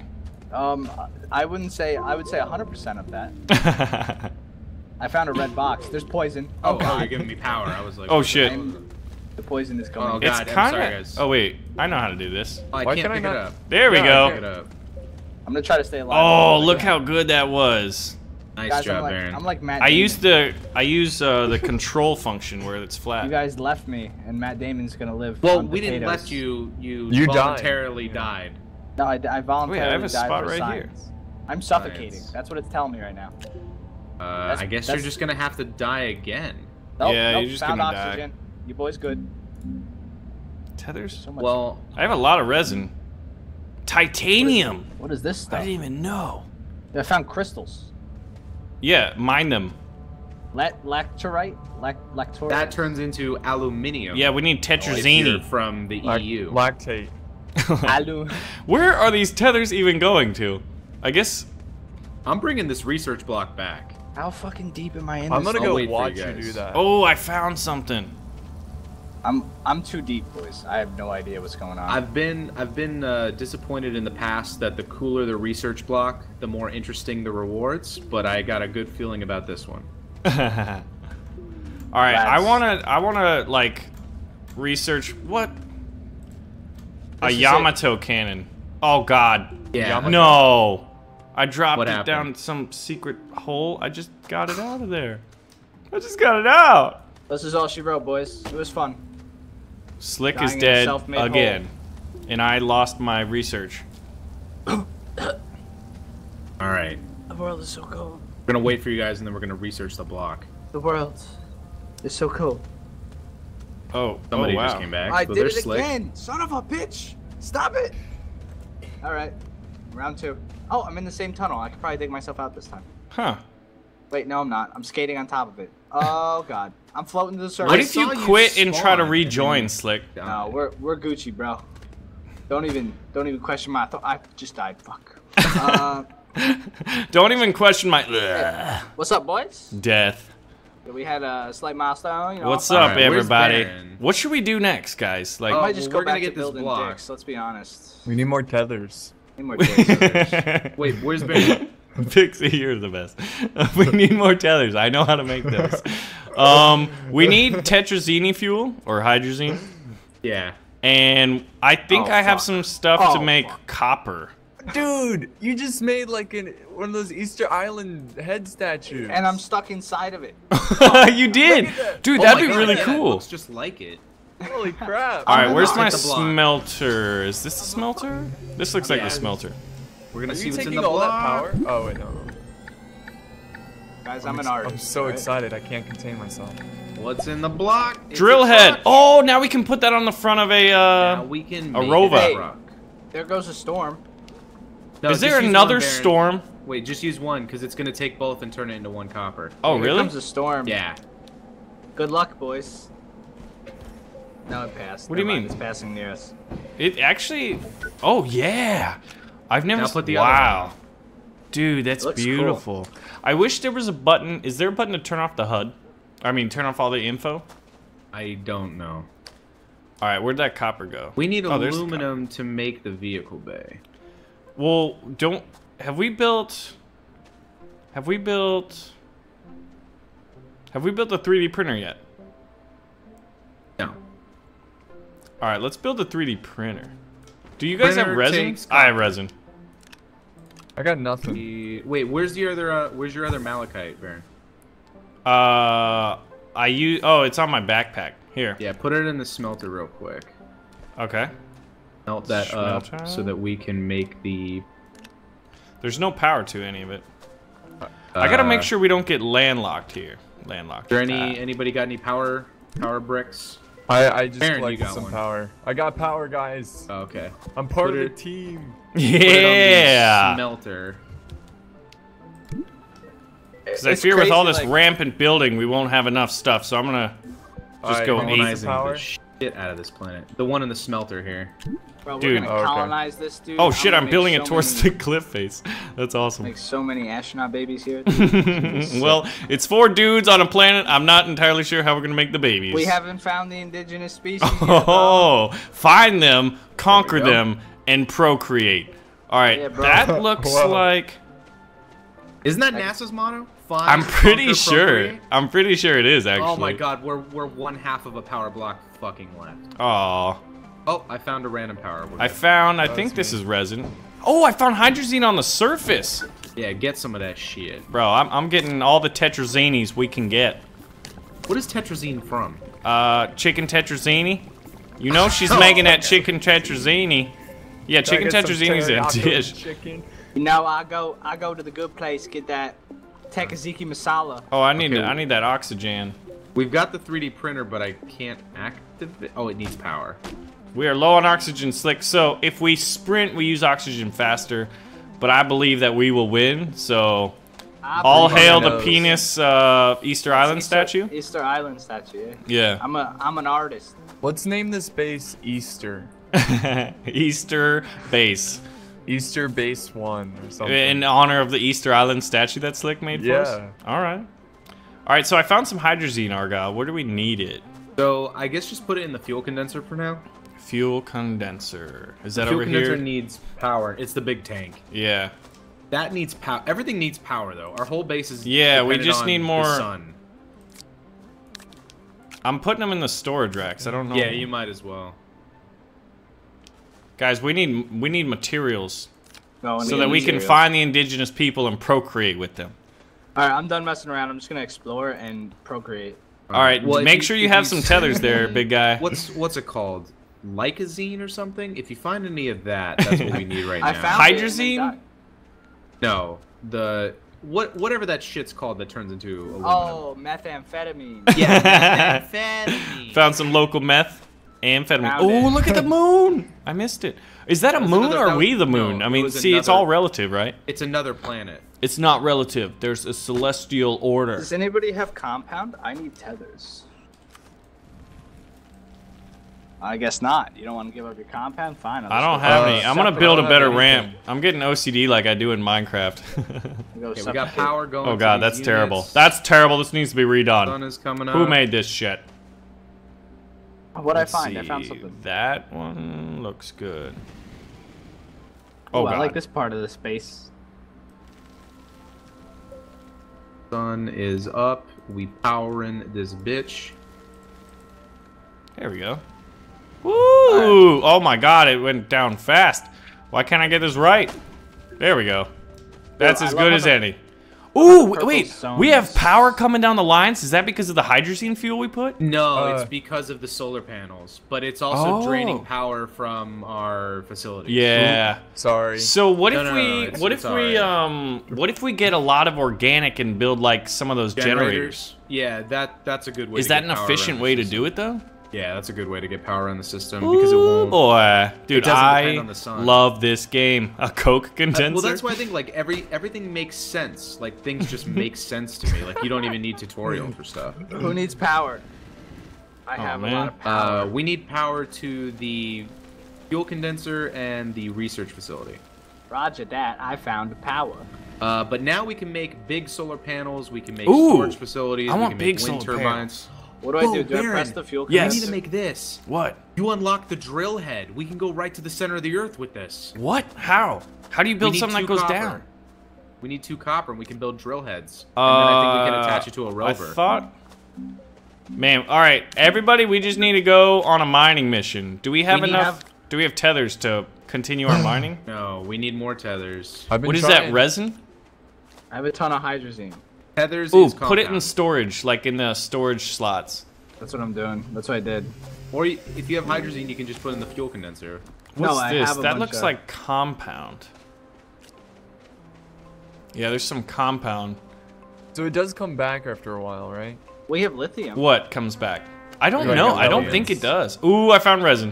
A: I wouldn't say. I would say 100% of that. I found a red box. There's poison.
D: Oh,
A: God.
D: you're giving me power. I was like,
C: Oh shit.
A: The poison is coming.
D: Oh,
C: It's
D: God, I'm
C: kind
D: sorry,
C: of.
D: guys.
C: Oh wait, I know how to do this.
D: Oh, I
B: Why
D: can't
B: can I
D: pick it
B: not-
D: up.
C: There we
B: Yeah,
C: go.
D: Pick it up.
A: I'm gonna try to stay alive.
C: Oh, look how good that was.
D: Nice
A: Guys,
D: job, Baron.
A: I'm like Matt
C: I
A: Damon.
C: use the control function where it's
A: You
C: flat.
A: guys left me, and Matt Damon's gonna live.
D: Well,
A: on
D: we didn't
A: potatoes.
D: let you. You
B: You died.
D: voluntarily died.
A: No, I voluntarily
C: Wait, I have a
A: died
C: spot
A: for
C: right
A: science. I'm suffocating.
D: Science.
A: That's what it's telling me right now.
D: I guess you're just gonna have to die again.
A: Nope,
C: Yeah,
A: nope,
C: you're just
A: found
C: gonna die.
A: oxygen. You boys good?
C: Tethers?
A: So much.
D: Well,
C: I have a lot of resin. Titanium.
A: what is this
C: I
A: stuff?
C: didn't even know.
A: I found crystals.
C: Yeah, mine them.
A: Lectorite? Lectorite?
D: that turns into aluminium.
C: Yeah, we need
D: If you're
C: Tetrazini.
D: from the EU.
B: Lactate.
A: Alu.
C: Where are these tethers even going to? I guess.
D: I'm bringing this research block back.
A: How fucking deep am I in
B: I'm
A: this?
B: gonna
D: I'll
B: go
D: wait for
B: watch
D: you
B: you
D: guys.
B: do that.
C: Oh, I found something.
A: I'm too deep, boys. I have no idea what's going on.
D: I've been disappointed in the past that the cooler the research block, the more interesting the rewards. But I got a good feeling about this one.
C: All right, I
A: Lads.
C: wanna like research what a
A: This is
C: Yamato cannon. Oh God.
D: Yeah.
C: No. I dropped
D: What
C: it
D: happened?
C: down some secret hole. I just got it out of there. I just got it out.
A: This is all she wrote, boys. It was fun.
C: Slick
A: Dying
C: is
A: in a
C: dead
A: self-made
C: again, and I lost my research.
D: All right.
A: The world is so cool.
D: We're gonna wait for you guys, and then we're gonna research the block.
A: The world is so cool.
C: Oh,
D: Somebody
C: oh wow.
D: just came back.
A: I
D: so
A: did
D: they're
A: it
D: slick.
A: again! Son of a bitch! Stop it! Alright. Round 2. Oh, I'm in the same tunnel. I could probably dig myself out this time.
C: Huh.
A: Wait, no, I'm not. I'm skating on top of it. Oh, God. I'm floating to the surface.
C: What if you
D: saw you
C: quit and try to
D: spawn,
C: rejoin,
D: and
C: Slick?
A: No, we're Gucci, bro. Don't even question my thought. I just died. Fuck.
C: Don't even question my
A: What's up, boys?
C: death.
A: We had a slight milestone. You know,
C: What's
A: fun.
C: up,
D: Alright, where's
C: everybody?
D: Baron?
C: What should we do next, guys? Like,
A: I
D: Oh,
A: might just
D: well,
A: go
D: we're gonna
A: back
D: get
A: to
D: this
A: building
D: block.
A: dicks. Let's be honest.
B: We need more tethers.
A: Need more dicks.
D: Wait, where's Baron?
C: Pixie, you're the best. We need more tethers. I know how to make those. We need tetrazini fuel or hydrazine,
D: Yeah.
C: and I think
D: Oh,
C: I have
D: fuck.
C: some stuff to
A: Oh,
C: make
A: fuck.
C: copper.
B: Dude, you just made like one of those Easter Island head statues.
A: And I'm stuck inside of it.
C: You did,
B: that.
C: dude.
D: Oh
C: That'd
D: my
C: be
D: God,
C: really
D: yeah, it
C: cool.
D: looks just like it.
B: Holy crap.
C: All right,
A: I'm
C: where's
A: gonna
C: my
D: hit the block.
C: smelter? Is this the smelter? This looks like
D: Yeah.
C: the smelter.
D: We're
B: Are
D: gonna see
B: you
D: what's in
B: taking
D: the
B: all
D: block.
B: that power? Oh wait, no.
A: Guys, I'm an artist.
B: I'm so
A: right?
B: excited. I can't contain myself.
D: What's in the block? It's
C: Drill
D: a
C: head.
D: truck.
C: Oh, now we can put that on the front of a.
D: Now we can
C: a
D: make
C: rover.
D: it a truck.
A: There goes a storm.
D: No,
C: Is
D: just
C: there
D: use
C: another
D: one, Baron.
C: storm?
D: Wait, just use one because it's gonna take both and turn it into one copper.
C: Oh,
A: Here
C: really?
A: comes a storm.
D: Yeah.
A: Good luck, boys. No, it passed.
C: What do you
A: Never mind,
C: mean?
A: It's passing near us.
C: It actually. Oh yeah. I've never.
D: Now put the other
C: wow.
D: one.
C: Dude, that's
A: Looks
C: beautiful. I wish there was a button. Is there a button to turn off the HUD? I mean, turn off all the info.
D: I don't know.
C: All right, where'd that copper go?
D: We need
C: Oh, there's the
D: aluminum to make the vehicle bay.
C: Well, don't. Have we built? Have we built? Have we built a 3D printer yet?
D: No.
C: All right, let's build a 3D printer. Do you guys have
D: Printer
C: resin?
D: takes
C: I have
D: copper.
C: resin.
B: I got nothing.
D: Wait, where's your other malachite, Baron?
C: I use. Oh, it's on my backpack. Here.
D: Yeah, put it in the smelter real quick.
C: Okay.
D: Melt that
C: Smelter.
D: up so that we can make the.
C: There's no power to any of it. I gotta make sure we don't get landlocked here. Landlocked.
D: Is there anybody got any power bricks?
B: I just
D: Baron, you
B: collected
D: got
B: some
D: one.
B: power. I got power, guys.
D: Oh, okay.
B: I'm part
D: Put
B: of
D: it-
B: the team.
D: Put it on the
C: Yeah.
D: smelter.
C: Because I fear with all this rampant building, we won't have enough stuff. So I'm gonna just go
D: colonizing the shit out of this planet. The one in the smelter here.
A: Bro,
C: dude.
A: we're gonna colonize this, dude.
C: Oh shit! I'm building it towards the cliff face. That's awesome.
A: Make so many astronaut babies here.
C: Well, it's 4 dudes on a planet. I'm not entirely sure how we're gonna make the babies.
A: We haven't found the indigenous species.
C: Oh, yet, find them, conquer them, and procreate. All right, yeah, that looks like.
D: Isn't that NASA's motto? Find,
C: I'm pretty
D: conquer,
C: sure.
D: procreate?
C: I'm pretty sure it is actually.
D: Oh my god, we're 1/2 of a power block fucking left.
C: Aw.
D: Oh, I found a random power.
C: I think this is resin. Oh, I found hydrazine on the surface.
D: Yeah, get some of that shit.
C: Bro, I'm getting all the tetrazinis we can get.
D: What is tetrazine from?
C: Chicken tetrazini. You know she's making that chicken tetrazini. Yeah, chicken tetrazini's a dish.
A: Chicken. You know, I go to the good place, get that Tekaziki masala.
C: Oh, I need that oxygen.
D: We've got the 3D printer, but I can't activate. Oh, it needs power.
C: We are low on oxygen, Slick. So if we sprint, we use oxygen faster. But I believe that we will win. So all hail the penis Easter Island statue.
A: Easter Island statue.
C: Yeah.
A: I'm an artist.
B: Let's name this base Easter.
C: Easter base.
B: Easter base 1 or something.
C: In honor of the Easter Island statue that Slick made for us? All right. All right, so I found some hydrazine, Argyle. Where do we need it?
D: So I guess just put it in the fuel condenser for now.
C: Fuel condenser. Is that
D: over here? Fuel condenser needs power. It's the big tank.
C: Yeah.
D: That needs power. Everything needs power, though. Our whole base is
C: we just need more.
D: Sun.
C: I'm putting them in the storage racks. I don't know.
D: Yeah, you might as well.
C: Guys, we need materials so that we can
A: materials.
C: find the indigenous people and procreate with them.
A: All right, I'm done messing around. I'm just gonna explore and procreate.
C: All right, well, make sure you have some tethers there, big guy.
D: What's it called? Lycozine or something? If you find any of that, that's what we need right now.
C: Hydrazine?
D: No, whatever that shit's called that turns into aluminum.
A: Oh, methamphetamine.
D: Yeah, methamphetamine.
C: Found some local meth. Amphetamine. Oh, look at the moon! I missed it. Is that a moon or are we the moon? I mean, see, it's all relative, right?
D: It's another planet.
C: It's not relative. There's a celestial order.
A: Does anybody have compound? I need tethers. I guess not. You don't want to give up your compound? Fine.
C: I don't have any. I'm gonna build a better ramp. I'm getting OCD like I do in Minecraft.
D: Okay, we got power going.
C: Oh god, that's terrible. That's terrible. This needs to be redone.
D: Sun is coming up.
C: Who made this shit?
A: What'd I find? I found something.
C: That one looks good.
A: Oh, I like this part of the space.
D: Sun is up. We powering this bitch.
C: There we go. Woo! Oh my god, it went down fast. Why can't I get this right? There we go. That's as good as any. Ooh, wait, we have power coming down the lines? Is that because of the hydrazine fuel we put?
D: No, it's because of the solar panels, but it's also draining power from our facilities.
C: Yeah.
B: Ooh, sorry.
C: So what if we get a lot of organic and build like some of those generators?
D: Yeah, that's a good way.
C: Is that an efficient way to do it though?
D: Yeah, that's a good way to get power on the system because it won't.
C: Boy, dude, I love this game. A Coke condenser.
D: Well, that's why I think like everything makes sense. Like things just make sense to me. Like you don't even need tutorials for stuff.
A: Who needs power? I have a lot of power.
D: We need power to the fuel condenser and the research facility.
A: Roger that. I found power.
D: But now we can make big solar panels. We can make storage facilities.
C: I want
D: we can make
C: big
D: wind
C: solar
D: turbines.
A: What do I do? Do I press the fuel?
D: Yes. We need to make this.
C: What?
D: You unlock the drill head. We can go right to the center of the Earth with this.
C: What? How? How do you build something that goes down?
D: We need 2 copper, and we can build drill heads. And then I think we can attach it to a rover.
C: I thought... Man, all right, everybody, we just need to go on a mining mission. Do we have enough? Do we have tethers to continue our mining?
D: No, we need more tethers.
C: What is that, resin?
A: I have a ton of hydrazine.
D: Tethers
C: is
D: compound.
C: Put it in storage, like in the storage slots.
A: That's what I'm doing. That's what I did.
D: Or if you have hydrazine, you can just put it in the fuel condenser.
C: What's this? That looks like compound. Yeah, there's some compound.
B: So it does come back after a while, right?
A: We have lithium.
C: What comes back? I don't know. I don't think it does. Ooh, I found resin.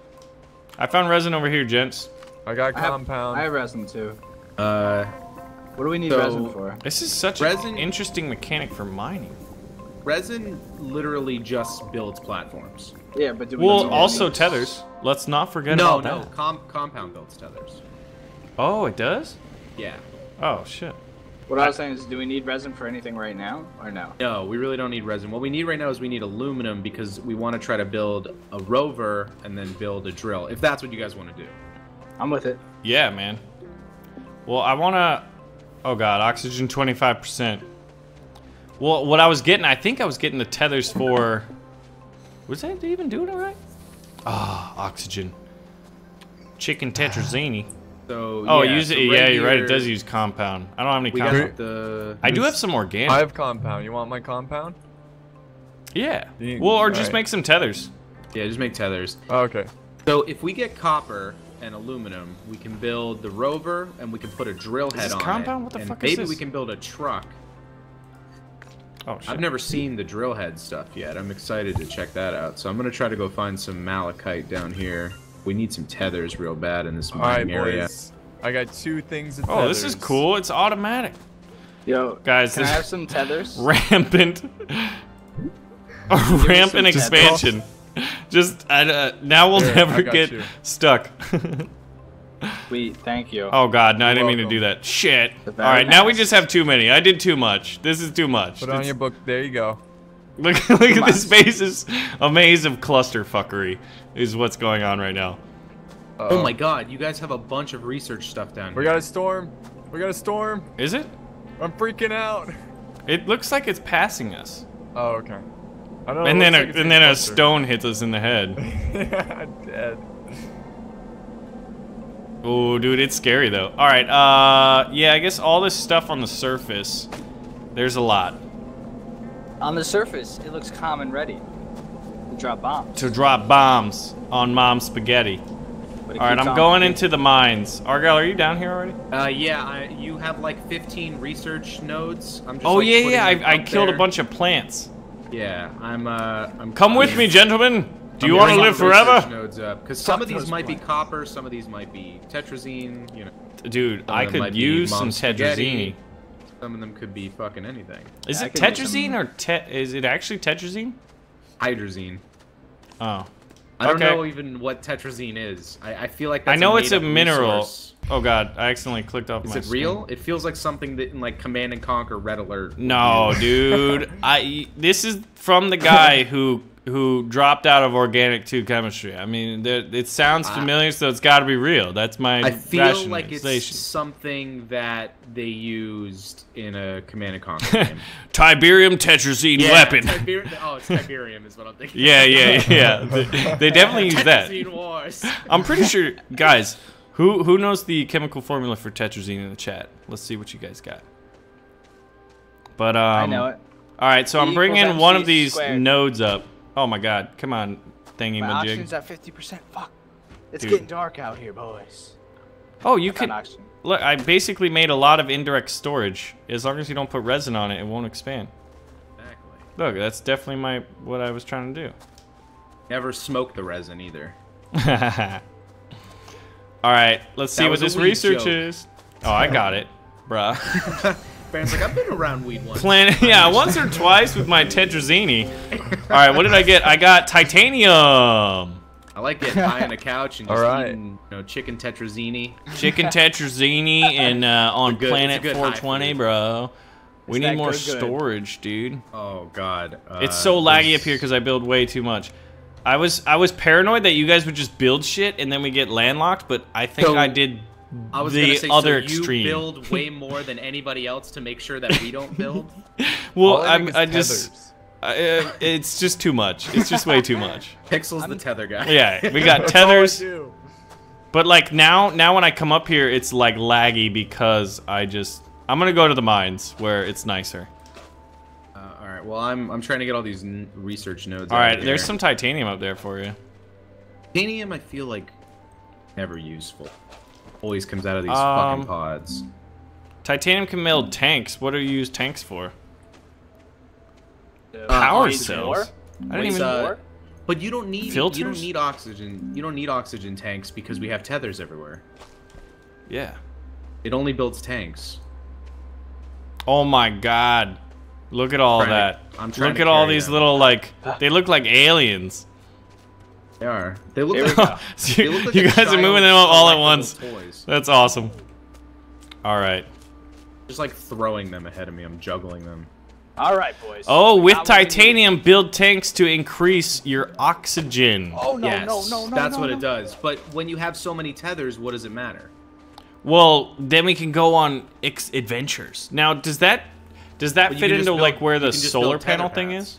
C: I found resin over here, gents.
B: I got compound.
A: I have resin too. What do we need resin for?
C: This is such an interesting mechanic for mining.
D: Resin literally just builds platforms.
A: Yeah, but do we
C: Well,
A: need
C: also
A: any?
C: tethers. Let's not forget
D: No,
C: about
D: no,
C: that.
D: compound builds tethers.
C: Oh, it does?
D: Yeah.
C: Oh, shit.
A: What I was saying is, do we need resin for anything right now, or no?
D: No, we really don't need resin. What we need right now is we need aluminum because we want to try to build a rover and then build a drill, if that's what you guys want to do.
A: I'm with it.
C: Yeah, man. Well, I want to... Oh, God. Oxygen 25%. Well, what I was getting... I think I was getting the tethers for... Was that even doing it right? Ah, oxygen. Chicken Tetrazini.
D: So,
C: Oh,
D: yeah,
C: use it.
D: so
C: Yeah, you're right. It
D: here,
C: does use compound. I don't have any
D: we
C: compound.
D: got the...
C: I do have some organic.
B: I have compound. You want my compound?
C: Yeah.
B: You-
C: Well, or just
B: alright.
C: make some tethers.
D: Yeah, just make tethers.
B: Oh, okay.
D: So if we get copper and aluminum, we can build the rover and we can put a drill head
C: this
D: on
C: compound?
D: it.
C: What the
D: and
C: fuck is
D: maybe
C: this?
D: we can build a truck.
C: Oh, shit.
D: I've never seen the drill head stuff yet. I'm excited to check that out. So I'm gonna try to go find some malachite down here. We need some tethers real bad in this
B: All right,
D: mining area.
B: boys. I got 2 things of
C: Oh, this is
B: tethers.
C: cool. It's automatic.
A: Yo,
C: Guys,
A: can I
C: this-
A: have some tethers?
C: Rampant. A rampant expansion. Just, now we'll
B: Here,
C: never
B: I got
C: get
B: you.
C: stuck.
A: Sweet, thank you.
C: Oh, God. No, I didn't mean to
B: welcome.
C: do that. Shit.
A: The
C: All
A: very
C: right, now we
A: nice.
C: just have too many. I did too much. This is too much.
B: Put it on your book. There you go.
C: Look at this
A: on.
C: space is a maze of cluster fuckery is what's going on right now.
D: Oh my god, you guys have a bunch of research stuff down
B: We
D: here.
B: got a storm. We got a storm.
C: Is it?
B: I'm freaking out.
C: It looks like it's passing us.
B: Oh, okay. I don't know.
C: And
B: it
C: then
B: looks like it's
C: and then a
B: getting closer.
C: stone hits us in the head.
B: Yeah, I'm dead.
C: Oh, dude, it's scary though. All right, yeah, I guess all this stuff on the surface, there's a lot.
A: On the surface, it looks calm and ready to drop bombs.
C: To drop bombs on mom's spaghetti.
A: But it
C: All right,
A: keeps
C: I'm
A: on
C: going
A: moving.
C: into the mines. Argyle, are you down here already?
D: Yeah, you have like 15 research nodes. I'm just
C: Oh
D: like,
C: yeah,
D: putting
C: yeah.
D: them
C: I
D: up
C: killed a
D: there.
C: bunch of plants.
D: Yeah, I'm.
C: Come with me, gentlemen. Do you
D: I'm
C: want to
D: bringing
C: live
D: the research
C: forever?
D: Nodes up, because some
A: Fuck
D: of these
A: those
D: might be
A: plants.
D: copper, some of these might be tetrazine. You know,
C: Dude,
D: Some
C: I
D: of them might
C: could
D: be
C: use some
D: mom's spaghetti.
C: tetrazine.
D: some of them could be fucking anything.
C: Is
A: I
C: it
A: could make
C: tetrazine or is it actually tetrazine?
D: Hydrazine.
C: Oh.
D: I don't
C: Okay.
D: know even what tetrazine is. I feel like
C: I
D: that's
C: know it's a
D: made-up
C: mineral.
D: resource.
C: Oh god, I accidentally clicked off
D: Is
C: my
D: it
C: screen.
D: real? It feels like something that in like Command and Conquer Red Alert. would
C: No,
D: do.
C: dude. This is from the guy who dropped out of organic 2 chemistry. I mean, it sounds familiar, so it's got to be real. That's my
D: I feel like it's
C: rationalization.
D: something that they used in a Command and Conquer game.
C: Tiberium tetrazine weapon.
D: Oh, it's Tiberium is what I'm thinking.
C: Yeah. They definitely use that.
D: Tetrazine Wars.
C: I'm pretty sure, guys. Who knows the chemical formula for tetrazine in the chat? Let's see what you guys got. But
A: I know it.
C: All right, so I'm
A: E
C: bringing
A: equals
C: one
A: MC
C: of these
A: squared.
C: nodes up. Oh my god, come on, thingy
A: My
C: majig.
A: oxygen's at 50%. Fuck. It's
C: Dude.
A: getting dark out here, boys.
C: Oh, you
A: Found
C: can
A: oxygen.
C: look. I basically made a lot of indirect storage. As long as you don't put resin on it, it won't expand.
D: Exactly.
C: Look, that's definitely what I was trying to do.
D: Never smoke the resin either.
C: All right, let's see
D: That
C: what
D: was a
C: this
D: weed
C: research
D: joke.
C: is. Oh, I got it, bruh.
D: Baron's like, I've been around weed once.
C: Yeah, once or twice with my tetrazini. All right, what did I get? I got titanium,
D: I like getting high on a couch and just
B: Alright.
D: eating, chicken tetrazini.
C: chicken tetrazini, and on
D: It's a
C: Planet
D: good high
C: 420,
D: food.
C: bro. We
A: Is
C: need
A: that
C: more
A: good?
C: storage, dude.
D: Oh god.
C: It's so laggy up here because I build way too much. I was paranoid that you guys would just build shit and then we get landlocked, but I think
D: So,
C: I did
D: I was
C: the
D: gonna say,
C: other
D: so
C: extreme.
D: You build way more than anybody else to make sure that we don't build.
C: Well,
B: All I think
C: I
B: is
C: just
B: tethers.
C: it's just too much. It's just way too much.
D: Pixel's the tether guy.
C: Yeah, we got
B: That's all I
C: tethers,
B: do.
C: but like now when I come up here, it's like laggy because I'm gonna go to the mines where it's nicer.
D: All right. Well, I'm trying to get all these research nodes.
C: All
D: out
C: right,
D: of
C: there's
D: here.
C: some titanium up there for you.
D: Titanium. I feel like never useful. Always comes out of these
C: Um,
D: fucking pods.
C: Titanium can build tanks. What do you use tanks for?
A: Power
C: Power
D: oxygen.
C: cells. I didn't
D: Wait,
C: even.
D: But you don't need You
C: Filters?
D: don't need oxygen. You don't need oxygen tanks because we have tethers everywhere.
C: Yeah.
D: It only builds tanks.
C: Oh my god. Look at all that. Look at all these little, like, they look like aliens.
D: They are. They look
C: So
D: like
C: you
D: a
C: guys are moving them
D: child
C: all at once.
D: toys.
C: That's awesome. All right.
D: Just like throwing them ahead of me. I'm juggling them.
A: All right, boys.
C: Oh, with titanium, build tanks to increase your oxygen.
A: Oh, no,
D: Yes,
A: no.
D: that's what it does. But when you have so many tethers, what does it matter?
C: Well, then we can go on adventures. Now, does that fit into like where the solar panel thing is?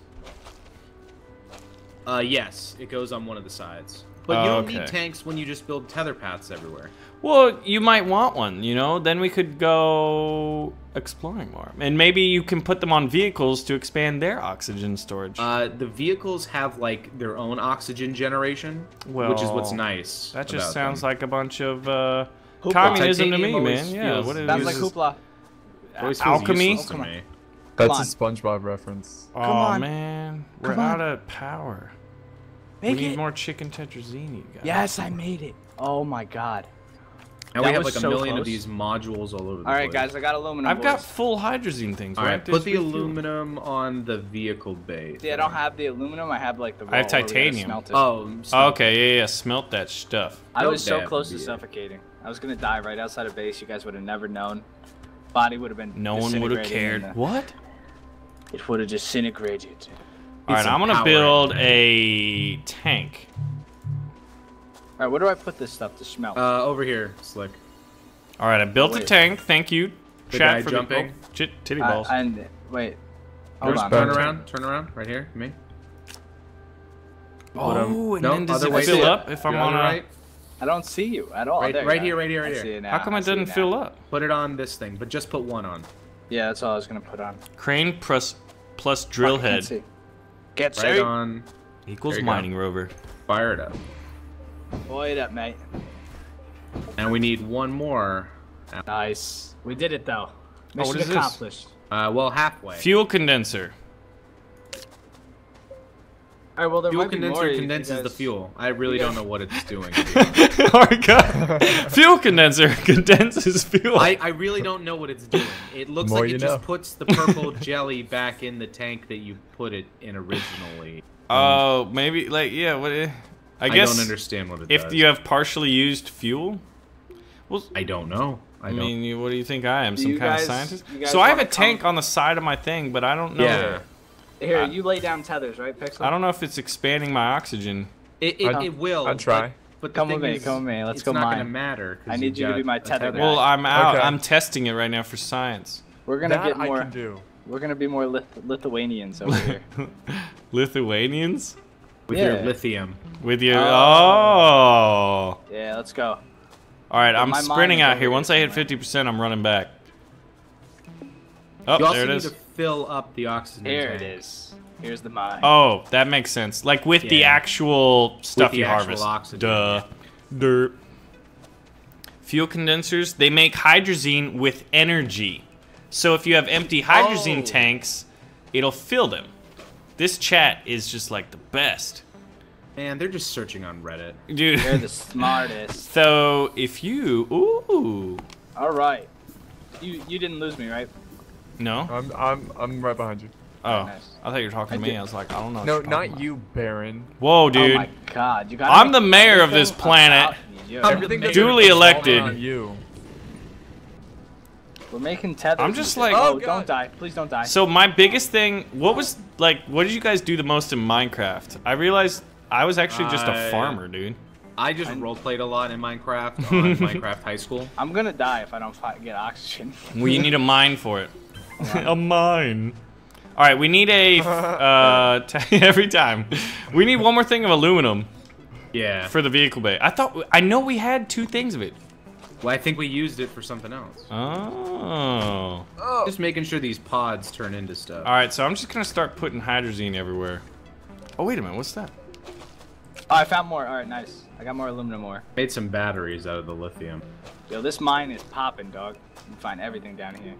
D: Yes, it goes on one of the sides. But you don't need tanks when you just build tether paths everywhere.
C: Well, you might want one, you know? Then we could go exploring more. And maybe you can put them on vehicles to expand their oxygen storage.
D: The vehicles have like their own oxygen generation, which is what's nice.
C: That just sounds like a bunch of communism to me, man. Yeah, what is
A: sounds like hoopla.
C: Alchemy?
B: That's a SpongeBob reference.
C: Oh man, we're out of power. We need more chicken Tetrazini, guys.
A: Yes, I made it. Oh my god.
D: And we have like a million of these modules all over the place.
A: Alright guys, I got aluminum.
C: I've got full hydrazine things.
D: Alright, put the aluminum on the vehicle bay.
A: See, I don't have the aluminum, I have like the
C: I have titanium.
D: Oh,
C: okay, yeah, smelt that stuff.
A: I was so close to suffocating. I was gonna die right outside of base. You guys would have never known. Body would have been
C: No one would have cared. What?
A: It would have disintegrated.
C: Alright, I'm gonna build a tank.
A: Alright, where do I put this stuff to smelt?
D: Over here, Slick.
C: Alright, I built a tank. Thank you, chat, for
D: jumping.
C: Titty balls.
A: And wait. Hold on.
D: Turn around, right here, me.
C: Oh, and then does it fill up if I'm on a...
D: Right?
A: I don't see you at all.
D: Right here.
C: How come it doesn't fill up?
D: Put it on this thing, but just put one on.
A: Yeah, that's all I was gonna put on.
C: Crane plus drill head
A: Get
D: right on.
C: equals mining rover.
D: Fire it up.
A: Boy it up, mate.
D: And we need one more.
A: Nice. We did it though. Mission
C: what is
A: accomplished.
D: Well, halfway.
C: Fuel condenser.
A: All right, well, there
D: Fuel
A: might be
D: condenser
A: more
D: condenses the fuel. I really don't know what it's doing.
C: Oh my god. Fuel condenser condenses fuel.
D: I really don't know what it's doing. It looks like it just puts the purple jelly back in the tank that you put it in originally.
C: Oh, maybe like what? I guess
D: I don't understand what it does.
C: If you have partially used fuel, well,
D: I don't know.
C: I mean, what do you think I am? Some kind of scientist? So I have a tank on the side of my thing, but I don't know.
D: Yeah.
A: Here, you lay down tethers, right, Pixel?
C: I don't know if it's expanding my oxygen.
D: It will.
B: I'll try.
D: But
A: come with me, Let's go mine.
D: It's not gonna matter.
A: I need you to be my tether guy.
C: Well, I'm out. Okay. I'm testing it right now for science.
A: We're gonna get more.
B: I can do.
A: We're gonna be more Lithuanians over here.
C: Lithuanians?
D: With your lithium.
C: With your oh.
A: Yeah, let's go.
C: All right, I'm sprinting out here. Once I hit 50%, I'm running back. Oh,
D: you also
C: there it is.
D: Need to fill up the oxygen
A: Here
D: tank.
A: it is. Here's the mine.
C: Oh, that makes sense. Like with the actual stuff you harvest.
D: Oxygen.
C: Duh. Dirt. Fuel condensers, they make hydrazine with energy. So if you have empty hydrazine tanks, it'll fill them. This chat is just like the best.
D: Man, they're just searching on Reddit.
C: Dude.
A: They're the smartest.
C: So if you
A: All right. You didn't lose me, right?
C: No.
B: I'm right behind you.
C: Oh,
A: nice.
C: I thought you were talking to me. I was like, I don't know.
B: No, not you, Baron.
C: Whoa, dude.
A: Oh my god, you got.
C: I'm the mayor of this planet.
B: Everything
C: duly elected.
B: On you.
A: We're making tethers.
C: I'm just like,
A: oh, don't die, please don't die.
C: So my biggest thing, what did you guys do the most in Minecraft? I realized I was actually just a farmer, dude.
D: I just roleplayed a lot in Minecraft on Minecraft High School.
A: I'm gonna die if I don't get oxygen.
C: Well, you need a mine for it. A mine. All right, we need a every time. We need one more thing of aluminum.
D: Yeah.
C: For the vehicle bay. I know we had 2 things of it.
D: Well, I think we used it for something else.
C: Oh.
D: Just making sure these pods turn into stuff.
C: All right, so I'm just gonna start putting hydrazine everywhere. Oh wait a minute, what's that?
A: Oh, I found more. All right, nice. I got more aluminum ore.
D: Made some batteries out of the lithium.
A: Yo, this mine is popping, dog. You can find everything down here.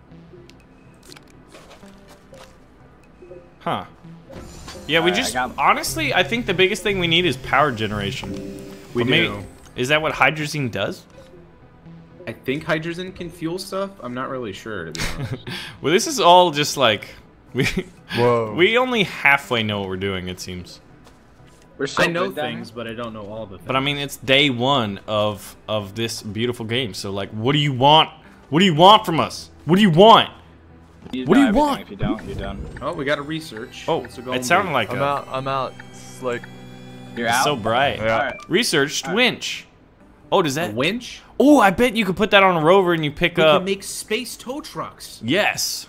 C: Huh. Yeah, we just honestly, I think the biggest thing we need is power generation.
D: We do.
C: Is that what hydrazine does?
D: I think think hydrogen can fuel stuff. I'm not really sure, to be honest.
C: Well, this is all just like
B: Whoa.
C: we only halfway know what we're doing. It seems.
A: We're so
D: I know
A: good down
D: things,
A: here.
D: but I don't know all the things.
C: But I mean, it's day one of this beautiful game. So like, what do you want? What do you want from us? What do you want? What do you want?
A: If you don't, you're done.
D: Oh, we got to research.
C: Oh,
D: What's going
C: it sounded
D: on?
C: like
B: I'm out. Slick.
A: You're
C: it's
A: out.
C: so bright.
B: Yeah.
A: All right.
C: Researched winch. Oh, does
D: A
C: that?
D: winch?
C: Oh, I bet you could put that on a rover and you pick
D: We
C: up.
D: can make space tow trucks.
C: Yes.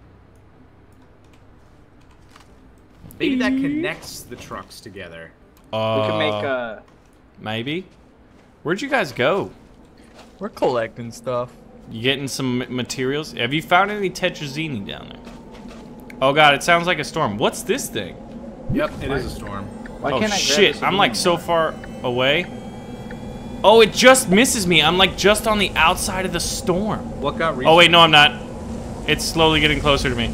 D: Maybe that connects the trucks together.
A: We can make
C: maybe. Where'd you guys go?
B: We're collecting stuff.
C: You getting some materials? Have you found any Tetrazini down there? Oh god, it sounds like a storm. What's this thing?
D: Yep, it is a storm.
A: Why
C: Oh
A: can't I grab
C: shit,
A: this
C: I'm like
A: again?
C: so far away. Oh, it just misses me. I'm like just on the outside of the storm.
D: What got
C: Oh wait, no I'm not. It's slowly getting closer to me.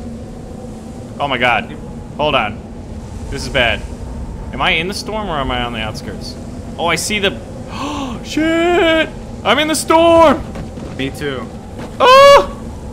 C: Oh my god. Hold on. This is bad. Am I in the storm or am I on the outskirts? Oh, I see the... Oh, shit! I'm in the storm!
D: Me too.
C: Oh!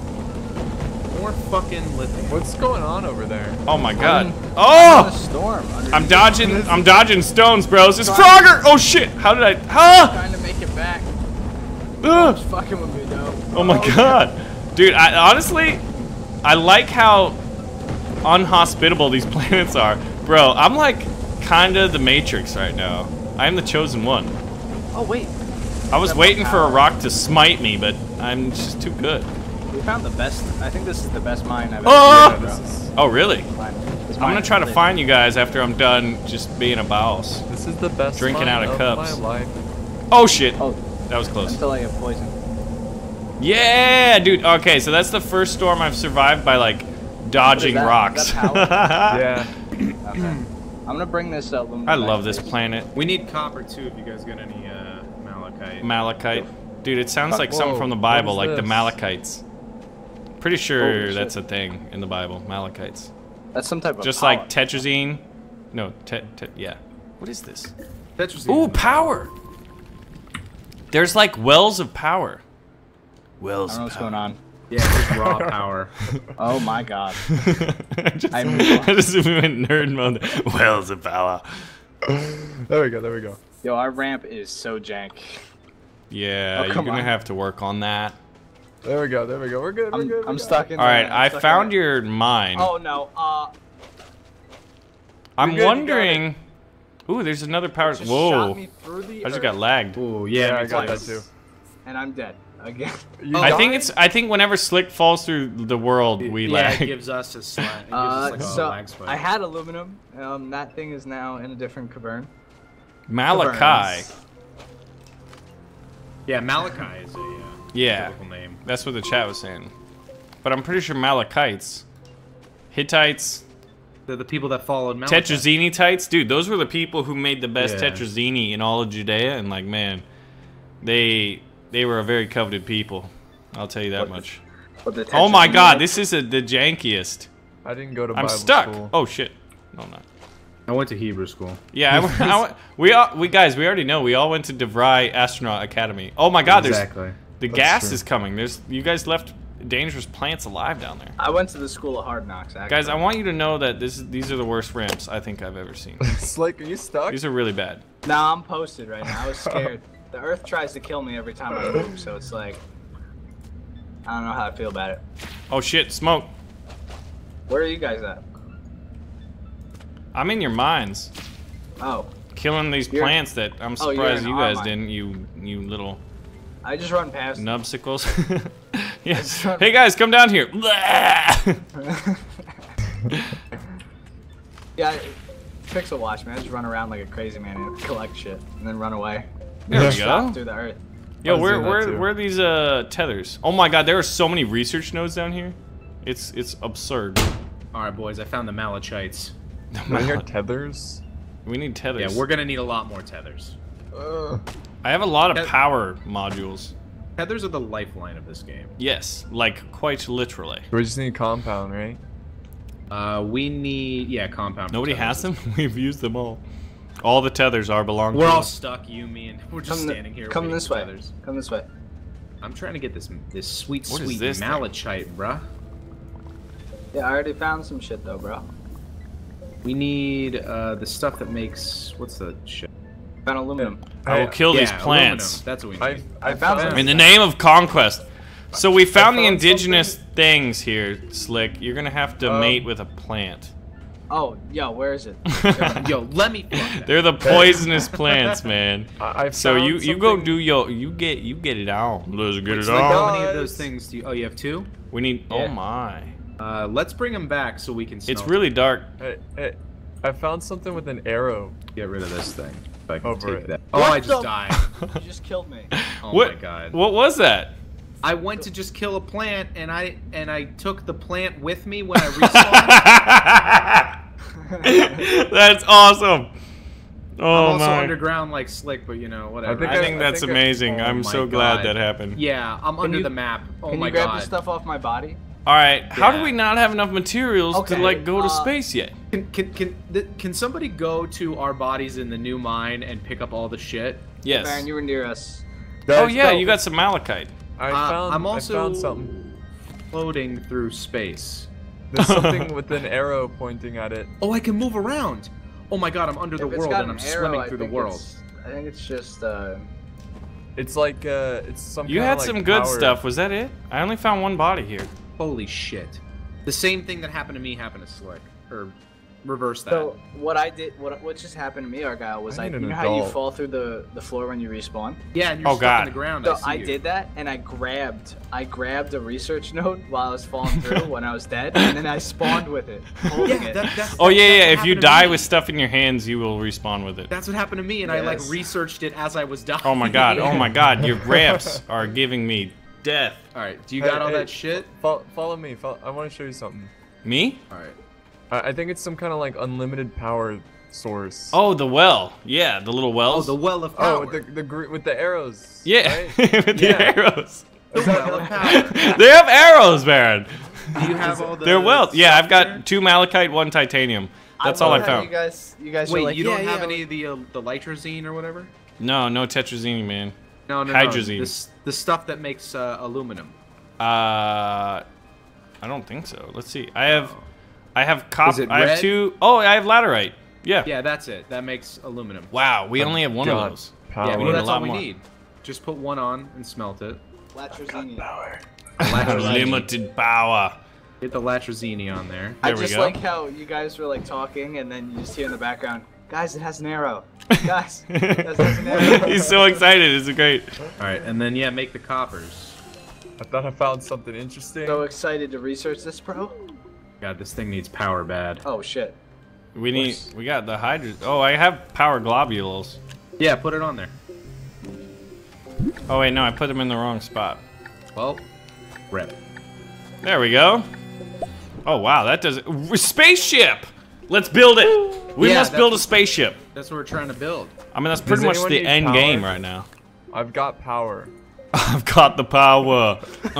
D: More fucking lithium.
B: What's going on over there?
C: Oh my god.
A: I'm in a
C: Oh!
A: storm.
C: I'm dodging stones, bros. It's Frogger! Oh shit! How did I...
A: Trying to make it back.
C: Ugh.
A: Just fucking with me, though.
C: Oh my god. Dude, honestly, I like how unhospitable these planets are. Bro, I'm like kinda the Matrix right now. I am the chosen one.
A: Oh wait,
C: I was waiting for a rock to smite me, but I'm just too good.
A: we found the best. I think this is the best mine I've ever
C: Oh!
A: seen,
B: This
A: bro.
B: is
C: Oh, really?
A: This
C: I'm
A: mine
C: gonna
A: is
C: try to
A: lit.
C: find you guys after I'm done just being a boss.
B: the best
C: Drinking
B: mine
C: out of
B: of
C: cups.
B: my life.
C: Oh shit.
A: Oh,
C: That was close.
A: until I get poisoned.
C: Yeah, dude. Okay, so that's the first storm I've survived by like dodging
A: that?
C: rocks.
A: Is that
B: Yeah.
A: Okay. I'm gonna bring this aluminum.
C: I love
A: back,
C: this
A: please.
C: planet.
D: We need copper too if you guys got any malachite.
C: Malachite. Dude, it sounds like something
B: Whoa,
C: from the
B: what
C: Bible,
B: is
C: like the
B: this?
C: Malachites. Pretty sure
A: Holy shit.
C: that's a thing in the Bible, Malachites.
A: That's some type of
C: Just
A: power.
C: like Tetrazine. No, yeah. What is this?
D: Tetrazine.
C: Ooh, power! There's like wells of power.
A: I
C: Wells
A: don't know
C: of
A: what's going on.
D: Yeah, just raw power.
A: Oh my god.
C: I just,
A: I move on.
C: I just went nerd mode. Wells of power.
B: There we go.
A: Yo, our ramp is so jank.
C: Yeah,
A: Oh,
C: you're
A: come
C: gonna
A: on.
C: have to work on that.
B: There we go. We're good.
A: I'm stuck in.
C: All right,
A: I'm
C: I
A: stuck
C: found
A: in
C: your mine.
A: Oh no.
C: I'm
B: you're good, you got
C: wondering. Ooh, there's another power.
A: Just
C: Whoa!
A: shot me through the
C: I just
A: earth,
C: got lagged.
D: Ooh,
B: Yeah,
D: yeah,
B: I
D: me
B: got that
D: too.
B: too.
A: and I'm dead again.
B: You
C: I
B: died?
C: think I think whenever Slick falls through the world, we
D: Yeah,
C: lag.
D: it gives us a slant. It gives us like a
A: So
D: lag spike.
A: I had aluminum. That thing is now in a different cavern.
C: Malachi.
D: Yeah, Malachi is a
C: Yeah,
D: biblical name.
C: that's what the chat was saying. But I'm pretty sure Malachites, Hittites,
D: They're the people that followed Malachi.
C: Tetrazini-tites, dude, those were the people who made the best
D: Yeah.
C: Tetrazini in all of Judea, and like, man, they were a very coveted people. I'll tell you that much.
A: But the
C: Oh my
A: Tetrazini
C: God,
A: was-
C: this is the jankiest.
B: I didn't go to
C: I'm
B: Bible
C: stuck.
B: school.
C: Oh shit. No, I'm not.
D: I went to Hebrew school.
C: Yeah, we guys, we already know. We all went to DeVry Astronaut Academy. Oh my God,
D: Exactly.
C: the
B: That's
C: gas
B: true.
C: is coming. You guys left dangerous plants alive down there.
A: I went to the school of hard knocks. Actually.
C: Guys, I want you to know that these are the worst ramps I think I've ever seen.
B: Slick, are you stuck?
C: These are really bad.
A: Nah, I'm posted right now. I was scared. The Earth tries to kill me every time I move, so it's like I don't know how I feel about it.
C: Oh shit, smoke.
A: Where are you guys at?
C: I'm in your mines,
A: Oh,
C: killing these
A: You're-
C: plants that I'm
A: Oh, you're
C: surprised
A: in
C: you
A: our
C: guys
A: mine.
C: didn't. You little
A: I just run past.
C: nubsicles. Yes.
A: It's not-
C: Hey guys, come down here.
A: Yeah, Pixel Watch, man. I just run around like a crazy man and collect shit, and then run away.
C: There we
A: Shot
C: go.
A: through the Earth.
C: Yo,
B: I was doing that too.
C: where are these tethers? Oh my God, there are so many research nodes down here. It's absurd.
D: All right, boys, I found the Malachites.
B: Are your tethers?
C: We need tethers.
D: Yeah, we're gonna need a lot more tethers.
C: I have a lot of
D: Tet-
C: power modules.
D: Tethers are the lifeline of this game.
C: Yes, like quite literally.
B: We just need compound, right?
D: We need compound. for
C: Nobody
D: tethers.
C: has them. We've used them all. All the tethers are belong
D: We're
C: to
D: all
C: us.
D: stuck, you, me, and we're just
A: Come,
D: standing here.
A: come
D: waiting
A: this
D: for
A: way.
D: Tethers.
A: Come this way.
D: I'm trying to get this sweet,
C: What is
D: sweet
C: this thing?
D: malachite, bruh.
A: Yeah, I already found some shit though, bro.
D: We need the stuff that makes what's the shit?
A: Found aluminum.
C: I will kill these
D: Yeah,
C: plants.
D: aluminum. That's what we need.
A: I found some.
C: In the name of conquest. So we found the
B: found
C: indigenous things here, Slick. You're gonna have to mate with a plant.
A: Oh, yo, where is it?
D: Yo, let me. Fuck that.
C: They're the poisonous plants, man.
B: I
C: So
B: found
C: you go
B: something-
C: do your you get it on. Let's get it
D: Like, how
C: on.
D: many of those things do you? Oh, you have 2.
C: We need.
A: Yeah.
C: Oh my.
D: Let's bring them back so we can.
C: It's
D: smelt
C: really dark.
B: Hey, I found something with an arrow.
D: Get rid of this thing. If I can
B: Over
D: take
B: it.
D: that. Oh,
A: What
D: I just
A: the-
D: died.
A: You just killed me.
D: Oh
C: What?
D: my god.
C: What was that?
D: I went to just kill a plant, and I took the plant with me when I respawned.
C: That's awesome. Oh
D: I'm also
C: my.
D: underground like Slick, but you know whatever.
C: I think that's amazing.
D: Oh
C: I'm
D: my
C: so glad
D: God.
C: that happened.
D: Yeah, I'm under
A: you-
D: the map. Oh
A: Can
D: my
A: you grab
D: god.
A: the stuff off my body?
C: All right. How do
D: Yeah.
C: we not have enough materials
A: Okay,
C: to like go to space yet?
D: Can somebody go to our bodies in the new mine and pick up all the shit?
C: Yes.
A: Baron, you were near us.
C: Oh
B: Guys,
C: yeah,
B: go.
C: you got some malachite.
B: I found.
D: I'm also
B: I found something.
D: floating through space.
B: There's something with an arrow pointing at it.
D: Oh, I can move around. Oh my god, I'm under the
A: If it's
D: world
A: got
D: and I'm
A: an arrow,
D: swimming
A: I
D: through the
A: think
D: world.
A: I think it's just.
B: It's like it's some.
C: You
B: kinda
C: had
B: like
C: some good
B: power.
C: stuff. Was that it? I only found one body here.
D: Holy shit. The same thing that happened to me happened to Slick. Or reverse that.
A: So what I did, what just happened to me, Argyle, was
B: I
A: I
B: need
A: you
B: an
A: know how you
B: adult.
A: fall through the floor when you respawn?
D: yeah, and you're
C: Oh,
D: stuck
C: God.
D: in the ground.
A: So
D: see
A: I
D: you.
A: did that, and I grabbed a research note while I was falling through when I was dead, and then I spawned with it, holding
D: Yeah,
A: it.
D: that's
C: Oh yeah,
D: that's
C: yeah.
D: what
C: If you
D: happened to
C: die
D: me.
C: with stuff in your hands, you will respawn with it.
D: That's what happened to me, and I like
A: Yes.
D: researched it as I was dying.
C: Oh my god. Oh my god. Your ramps are giving me death.
D: All right, do you got all
B: Hey,
D: that shit?
B: Follow me. I want to show you something.
C: Me?
D: All right.
B: I think it's some kind of like unlimited power source.
C: Oh, the well. Yeah, the little
D: Oh,
C: wells.
D: the well of
B: Oh,
D: power.
B: with the arrows.
C: Yeah,
B: Right?
C: with the
B: Yeah.
C: arrows.
D: The well of power.
C: They have arrows, Baron.
D: Do you have all the?
C: They're wells. Yeah, I've
D: stuff there?
C: got 2 malachite, 1 titanium. That's all I
A: love how
C: found.
A: You guys
D: Wait,
A: were like,
D: you don't
A: yeah,
D: have
A: yeah,
D: any of the litrazine or whatever?
C: No, no tetrazini, man.
D: No,
C: Hydrazine.
D: The stuff that makes aluminum.
C: I don't think so. Let's see. I have
D: Is
C: copper.
D: it
C: I have
D: red?
C: 2. Oh, I have laterite. Yeah.
D: Yeah, that's it. That makes aluminum.
C: Wow, we only have 1 of
B: God.
C: those.
B: Power.
D: Yeah,
C: we
D: well,
C: need a
D: that's
C: lot
D: all we
C: more.
D: need. Just put one on and smelt it.
A: Latrazini.
C: Limited power.
D: Get the latrazini on there.
A: I
C: There we
A: just
C: go.
A: like how you guys were like talking, and then you just hear in the background, guys, it has an arrow. Guys, it has an arrow.
C: He's so excited. It's great.
D: All right, and then yeah, make the coppers.
B: I thought I found something interesting.
A: So excited to research this, bro.
D: God, this thing needs power bad.
A: Oh shit.
C: We got the hydra. Oh, I have power globules.
D: Yeah, put it on there.
C: Oh wait, no, I put them in the wrong spot.
D: Well, rip.
C: There we go. Oh wow, that does it. Spaceship. Let's build it. We
D: Yeah,
C: must
D: that's
C: build a
D: what-
C: spaceship.
D: That's what we're trying to build.
C: I mean, that's pretty much
B: anyone
C: the
B: need
C: end
B: power?
C: game right now.
B: I've got power.
C: I've got the power.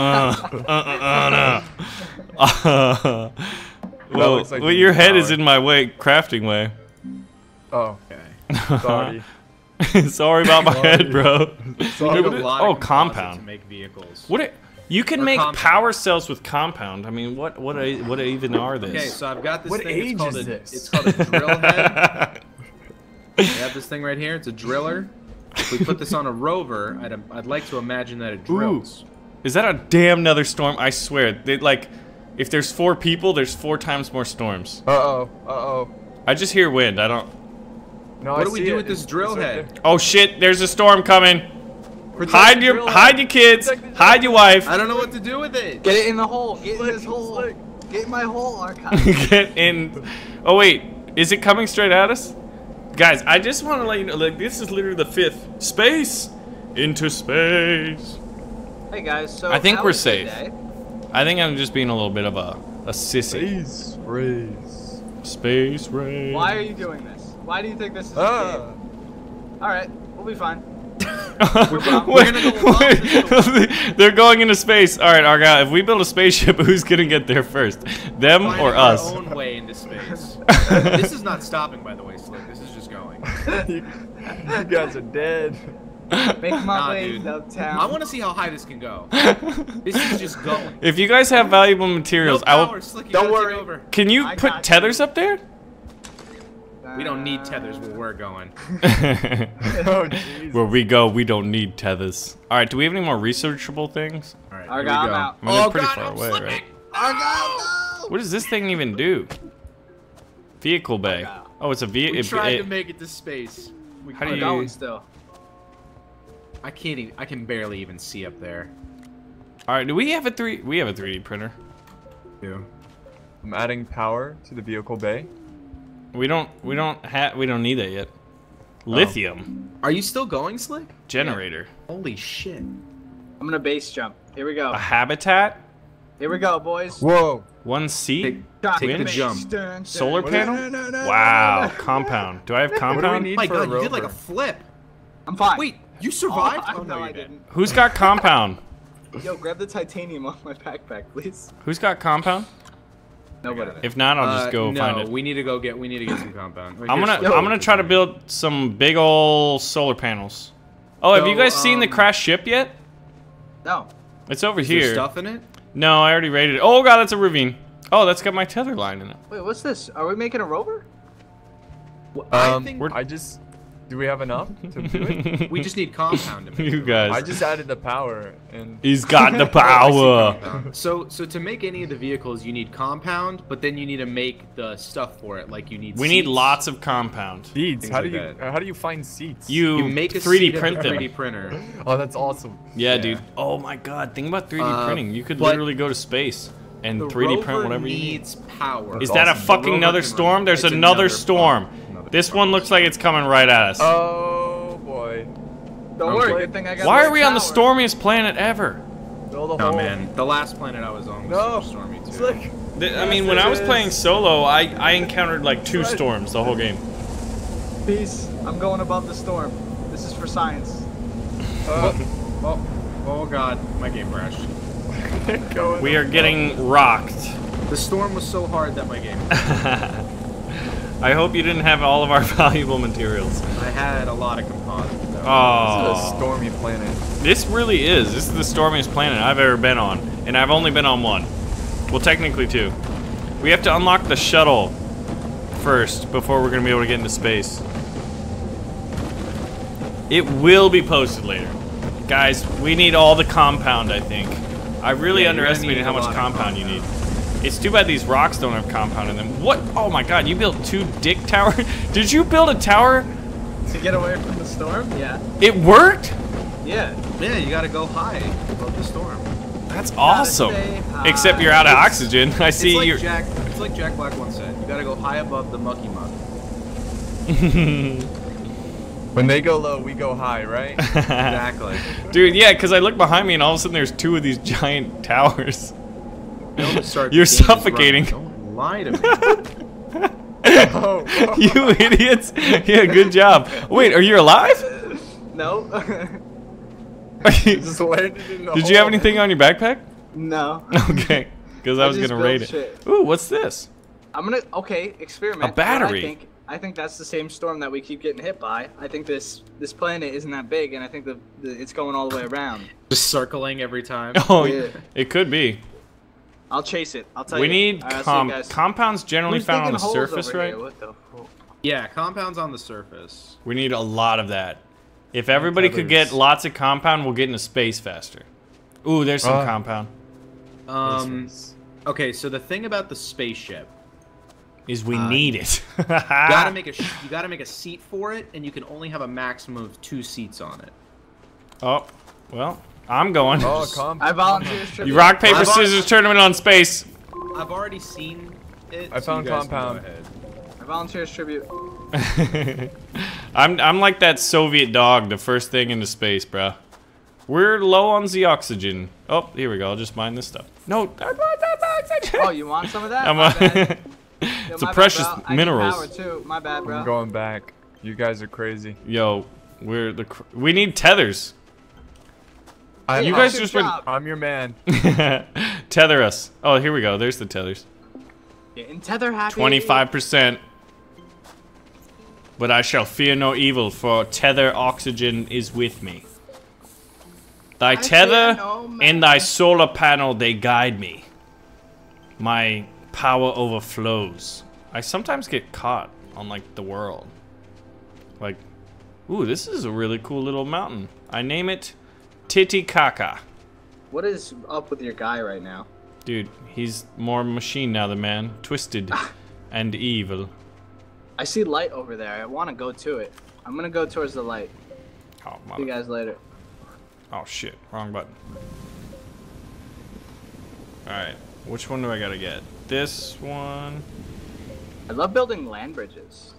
C: Well,
B: looks like
C: well,
B: you
C: your
B: need
C: head is
B: power.
C: in my way, crafting way.
B: Oh,
D: Okay.
B: sorry.
C: Sorry about my head, bro.
D: We
B: Sorry.
D: need a lot
C: Oh,
D: of composite
C: compound.
D: to make vehicles.
C: What? You can
D: Or
C: make
D: compound.
C: power cells with compound. I mean, what even are this?
D: Okay, so I've got this
B: What
D: thing.
B: age
D: It's called
B: is
D: a,
B: this?
D: It's called a drill head. I have this thing right here. It's a driller. If we put this on a rover, I'd like to imagine that it drills.
C: Is that a damn nether storm? I swear. They, like, if there's 4 people, there's 4 times more storms.
B: Uh-oh.
C: I just hear wind. I don't.
B: No,
D: What
B: I
D: do we
B: see
D: do
B: it.
D: with this
B: It's
D: drill
B: right
D: head?
B: there.
C: Oh shit! There's a storm coming.
B: Protect
C: Hide
B: the
C: your
B: drill
C: hide
B: head.
C: your kids.
B: Protect the
C: Hide your wife.
D: I don't know what to do with it.
A: Get it in the hole. Get in
B: Slick,
A: this hole.
B: slick.
A: Get in my hole, Archive.
C: Get in. Oh wait, is it coming straight at us? Guys, I just want to let you know, like, this is literally the 5th. Space! Into space.
A: Hey guys, so
C: I think
A: how
C: we're
A: was your
C: safe.
A: day?
C: I think I'm just being a little bit of a sissy.
B: Space race.
C: Space race.
A: Why are you doing this? Why do you think this is a
B: Ah.
A: game? Alright, we'll be fine.
C: We're
D: gonna go off
C: They're going into space. Alright, Argyle, if we build a spaceship, who's gonna get there first? Them
D: Finding
C: or
D: our
C: us?
D: own way into space. This is not stopping, by the way, Slick. This is just going.
B: You guys are dead.
A: Make my
D: Nah,
A: way
D: dude.
A: uptown.
D: I want to see how high this can go. This is just going.
C: If you guys have valuable materials,
D: No
C: I will.
D: power, Slick, you
A: Don't
D: gotta
A: worry.
D: take over.
C: Can you
A: I
C: put
A: got
C: tethers up there?
D: We don't need tethers where we're going.
B: Oh, jeez.
C: Where we go, we don't need tethers. All right, do we have any more researchable things?
D: All right,
A: I
D: here
A: got
D: we
A: him
D: go.
A: out.
C: I mean, they're
D: Oh,
C: pretty
D: God,
C: far
D: I'm
C: away,
D: slipping.
C: right?
A: I got
C: What does this thing even do? Vehicle bay.
A: God.
C: Oh, it's a
D: We
C: vehicle.
D: tried to make it to space. We
C: How do
A: I'm
D: couldn't.
C: you-
A: going still.
D: I can't even. I can barely even see up there.
C: All right, do we have a 3D printer.
B: I'm adding power to the vehicle bay.
C: We don't need that yet. Lithium
D: Are you still going, Slick?
C: generator.
D: Holy shit.
A: I'm gonna base jump. Here we go.
C: A habitat.
A: Here we go, boys.
B: Whoa.
C: One seat.
A: Shot
D: take
A: the
C: the
A: base.
D: jump.
A: Dun, dun,
C: Solar
A: dun,
C: panel?
A: dun, dun, dun,
C: Wow.
A: dun, dun.
C: Compound. Do I have
B: What do we
C: compound?
B: need
D: My
B: for
D: God,
B: a
D: you did like a
B: rover?
D: flip.
A: I'm fine.
D: Wait, you survived?
A: Oh, no,
D: you
A: I
D: didn't.
A: didn't.
C: Who's got compound?
A: Yo, grab the titanium off my backpack, please.
C: Who's got compound?
A: Nobody.
C: If not, I'll just go
D: no,
C: find it.
D: we need to go get. We need to get some compound. Wait,
C: I'm
D: here's
C: gonna
D: some-
C: I'm gonna try to build some big ol' solar panels. Oh, have you
D: So,
C: guys seen the crashed ship yet?
A: No.
C: It's over
D: Is there
C: here.
D: stuff in it?
C: No, I already rated it. Oh god, that's a ravine. Oh, that's got my tether line in it.
A: Wait, what's this? Are we making a rover?
D: I think
B: Do we have enough to do it?
D: we just need compound to make
C: You
D: it.
C: guys.
B: I just added the power and
C: He's got the
D: I see
C: power.
D: compound. So to make any of the vehicles, you need compound, but then you need to make the stuff for it. Like you need.
C: We need
D: seats.
C: lots of compound.
B: seeds.
D: Things
B: How do
D: like
B: you
D: that.
B: how do you find seats?
C: You
D: make a
C: 3D
D: seat
C: print
D: of the
C: them.
D: 3D printer.
B: Oh, that's awesome.
C: Yeah,
D: Yeah.
C: dude. Oh my god, think about 3D printing. You could
D: but
C: literally go to space and
D: The
C: 3D print
D: rover
C: whatever you need.
D: needs power.
C: Is that a
B: awesome.
C: fucking
D: rover
C: another
D: can run.
C: storm? There's
D: It's
C: another
D: another
C: storm.
D: another
C: This
D: storm.
C: one looks like it's coming right at us.
B: Oh boy.
A: Don't worry. Good thing I got.
C: Why
A: the
C: are we on the
A: tower.
C: stormiest planet ever?
B: Build a
D: Oh
B: hole.
D: man, the last planet I was on was
B: No.
D: super stormy too.
B: Slick.
C: I mean, when I was playing solo, I encountered like 2 storms the whole game.
A: Peace. I'm going above the storm. This is for science.
D: Oh god, my game crashed.
B: Going
C: We are getting rocked.
D: The storm was so hard that my game.
C: I hope you didn't have all of our valuable materials.
D: I had a lot of composite. Though.
B: This is
C: Oh,
B: a stormy planet.
C: this really is. This is the stormiest planet I've ever been on, and I've only been on one. Well, technically 2. We have to unlock the shuttle first before we're gonna be able to get into space. It will be posted later. Guys, we need all the compound, I think. I really
D: Yeah, you're gonna
C: underestimated
D: need
C: how
D: a
C: much
D: lot of
C: compound you need. It's too bad these rocks don't have compound in them. What? Oh my god, you built 2 dick towers? Did you build a tower?
A: To get away from the storm? Yeah.
C: It worked?
A: Yeah.
D: Yeah, you gotta go high above the storm.
C: That's awesome.
A: stay high.
C: Except you're out of oxygen. I see
D: it's like
C: you're...
D: It's like Jack Black once said. You gotta go high above the mucky muck.
B: When they go low, we go high, right?
D: Exactly.
C: Dude, yeah, because I look behind me and all of a sudden there's 2 of these giant towers.
D: Don't start
C: You're
D: the game is
C: suffocating.
D: running. Don't lie to me.
B: Oh,
C: You idiots. Yeah, good job. Wait, are you alive?
A: No.
B: just landed in the
C: Did you have
B: hole.
C: anything on your backpack?
A: No.
C: Okay, because I was
A: just
C: going to
A: built
C: raid it.
A: shit.
C: Ooh, what's this?
A: I'm gonna experiment.
C: A battery.
A: I think that's the same storm that we keep getting hit by. I think this planet isn't that big, and I think it's going all the way around.
D: Just circling every time.
C: Oh,
A: Yeah.
C: it could be.
A: I'll chase it. I'll tell
C: We
A: you.
C: need
A: All right, I'll see you guys.
C: compounds generally
A: Who's
C: found on the
A: digging holes
C: surface,
A: over
C: right?
A: here? What the fuck?
D: Yeah, compounds on the surface.
C: We need a lot of that. If everybody could
B: tethers.
C: get lots of compound, we'll get into space faster. Ooh, there's some compound.
D: Okay, so the thing about the spaceship,
C: Is we need it.
D: you gotta make a seat for it, and you can only have a maximum of 2 seats on it.
C: Oh, well, I'm going.
B: Oh,
A: I volunteer.
C: You rock, paper,
D: I've already-
C: scissors tournament on space.
D: I've already seen it.
B: I
D: so
B: found
D: you guys can go
B: compound.
D: ahead.
A: I volunteer as tribute.
C: I'm like that Soviet dog, the first thing into space, bruh. We're low on the oxygen. Oh, here we go. I'll just mine this stuff. No, I want that oxygen.
A: Oh, you want some of that?
C: I'm
A: My bad. Yo,
C: It's
A: my
C: a
A: bad,
C: precious
A: bro. I need
C: minerals.
A: power too. My bad, bro.
B: I'm going back. You guys are crazy.
C: Yo, we need tethers.
A: Hey,
C: You
A: how's
C: guys
A: your
C: just went-
A: job?
B: I'm your man.
C: Tether us. Oh, here we go. There's the tethers.
A: Getting tether happy.
C: 25%. But I shall fear no evil, for tether oxygen is with me. Thy tether and thy solar panel, they guide me. My power overflows. I sometimes get caught on, like, the world. Like, ooh, this is a really cool little mountain. I name it Titicaca.
A: What is up with your guy right now?
C: Dude, he's more machine now than man. Twisted and evil.
A: I see light over there. I want to go to it. I'm gonna go towards the light.
C: Oh,
A: See you guys later.
C: Oh shit, wrong button. Alright, which one do I gotta get? This one.
A: I love building land bridges.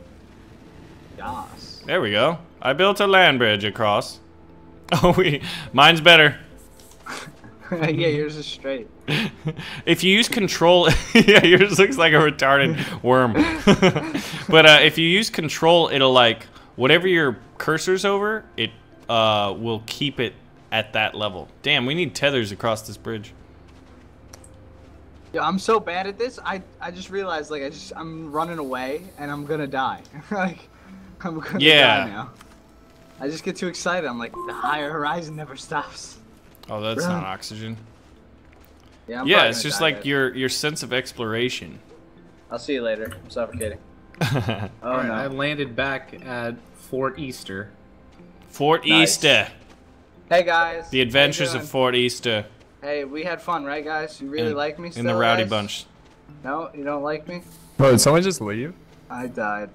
A: Yas.
C: There we go. I built a land bridge across. Oh, mine's better.
A: Yeah, yours is straight.
C: If you use control, yeah, yours looks like a retarded worm. But if you use control, it'll like whatever your cursor's over, it will keep it at that level. Damn, we need tethers across this bridge.
A: Yeah, I'm so bad at this. I just realized like I'm running away and I'm gonna die. Like I'm gonna die now. I just get too excited. I'm like the higher horizon never stops.
C: Oh, that's not oxygen.
A: Yeah,
C: yeah, it's just like your sense of exploration.
A: I'll see you later. I'm suffocating.
D: Oh no. I landed back at Fort Easter.
C: Fort Easter.
A: Hey guys.
C: The Adventures of Fort Easter.
A: Hey, we had fun, right, guys? You really like me still,
C: in the Rowdy
A: guys?
C: Bunch.
A: No, you don't like me?
E: Bro, did someone just leave?
A: I died.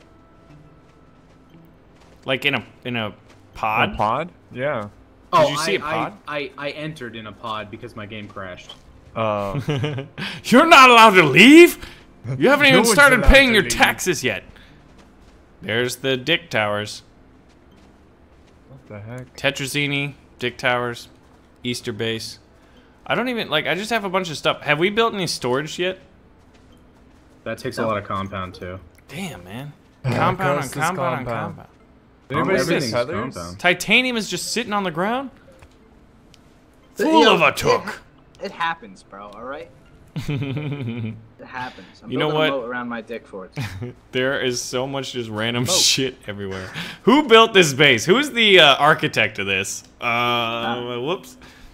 C: Like in a pod?
E: A pod? Yeah.
D: Oh,
C: Did you see a pod?
D: I entered in a pod because my game crashed.
C: You're not allowed to leave? You haven't even started paying your taxes yet. There's the Dick Towers.
E: What the heck?
C: Tetrazini, Dick Towers, Easter Base. I don't even, like, I just have a bunch of stuff. Have we built any storage yet?
D: That takes a lot of compound, too.
C: Damn, man. Compound on compound on compound.
E: Did anybody say
D: Everything's
E: tethers?
D: compound.
C: Titanium is just sitting on the ground? Full of a took.
A: It happens, bro, alright? It happens. I'm
C: You know
A: building a
C: what?
A: moat around my dick forts.
C: There is so much just random shit everywhere. Who built this base? Who's the architect of this? Whoops.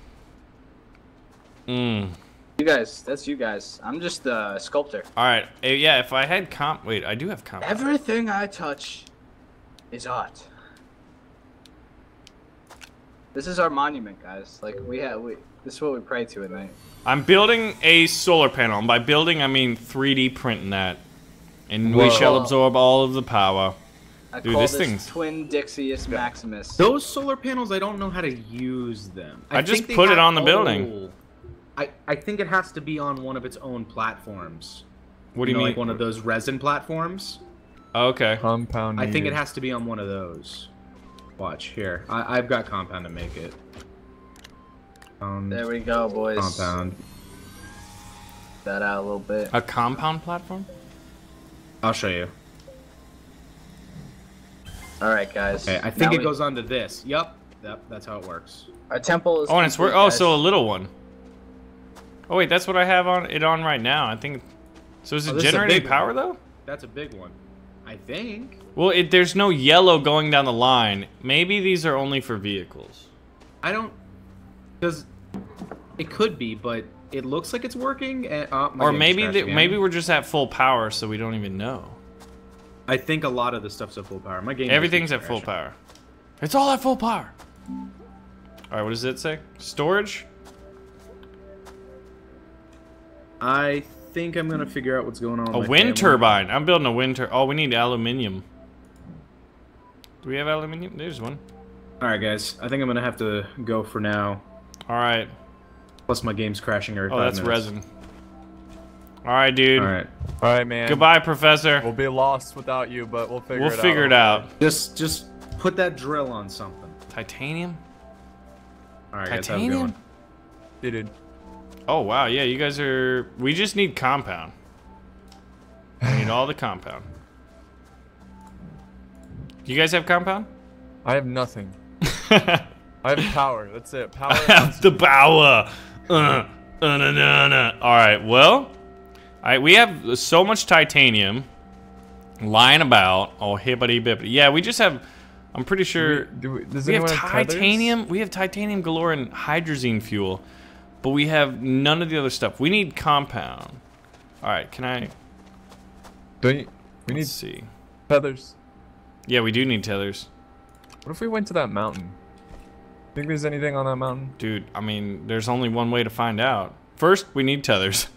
A: You guys, that's you guys. I'm just the sculptor.
C: Alright, yeah, if I had wait, I do have comp.
A: Everything I touch is art. This is our monument, guys. Like, this is what we pray to at night.
C: I'm building a solar panel, and by building I mean 3D printing that. And we shall absorb all of the power.
A: I
C: Dude,
A: call
C: this
A: this
C: thing's...
A: Twin Dixius Maximus.
D: Those solar panels, I don't know how to use them.
C: I just put it on the building.
D: Oh, I think it has to be on one of its own platforms.
C: What do you mean?
D: Like one of those resin platforms?
C: Oh, okay.
E: Compound.
D: I think it has to be on one of those. Watch, here. I've got compound to make it.
A: There we go, boys.
D: Compound.
A: That out a little bit.
C: A compound platform?
D: I'll show you.
A: Alright, guys.
D: Okay, I think it goes onto this. Yep, that's how it works.
A: Our temple is.
C: Oh, and it's so a little one. Oh wait, that's what I have on right now. I think. So is it generating power though?
D: That's a big one. I think.
C: Well, there's no yellow going down the line. Maybe these are only for vehicles.
D: I don't. Because it could be, but it looks like it's working. And,
C: or maybe we're just at full power, so we don't even know.
D: I think a lot of the stuff's at full power. My game.
C: Everything's at full power. It's all at full power. All right, what does it say? Storage.
D: I think I'm gonna figure out what's going on.
C: A wind turbine. I'm building a wind turbine. Oh, we need aluminium. Do we have aluminium? There's one.
D: All right, guys. I think I'm gonna have to go for now.
C: All right.
D: Plus, my game's crashing every 5 minutes.
C: That's resin. All right, dude.
D: All right.
E: All right, man.
C: Goodbye, Professor.
E: We'll be lost without you, but we'll figure it out.
C: We'll figure it out.
D: Just put that drill on something.
C: Titanium.
D: All right, guys.
C: Titanium.
D: Have a good one.
E: Dude.
C: Oh wow, yeah, you guys are. We just need compound. We need all the compound. You guys have compound?
E: I have nothing. I have power. That's it. Power.
C: I have the power. All right. Well, we have so much titanium. Lying about. Oh, hibbity bibbity. Yeah, we just have. I'm pretty sure.
E: Does
C: we have
E: anyone have
C: titanium.
E: tethers?
C: We have titanium galore and hydrazine fuel, but we have none of the other stuff. We need compound. All right, can I?
E: Don't you, we
C: Let's
E: need
C: see.
E: feathers.
C: Yeah, we do need tethers.
E: What if we went to that mountain? Think there's anything on that mountain?
C: Dude, I mean, there's only one way to find out. First, we need tethers.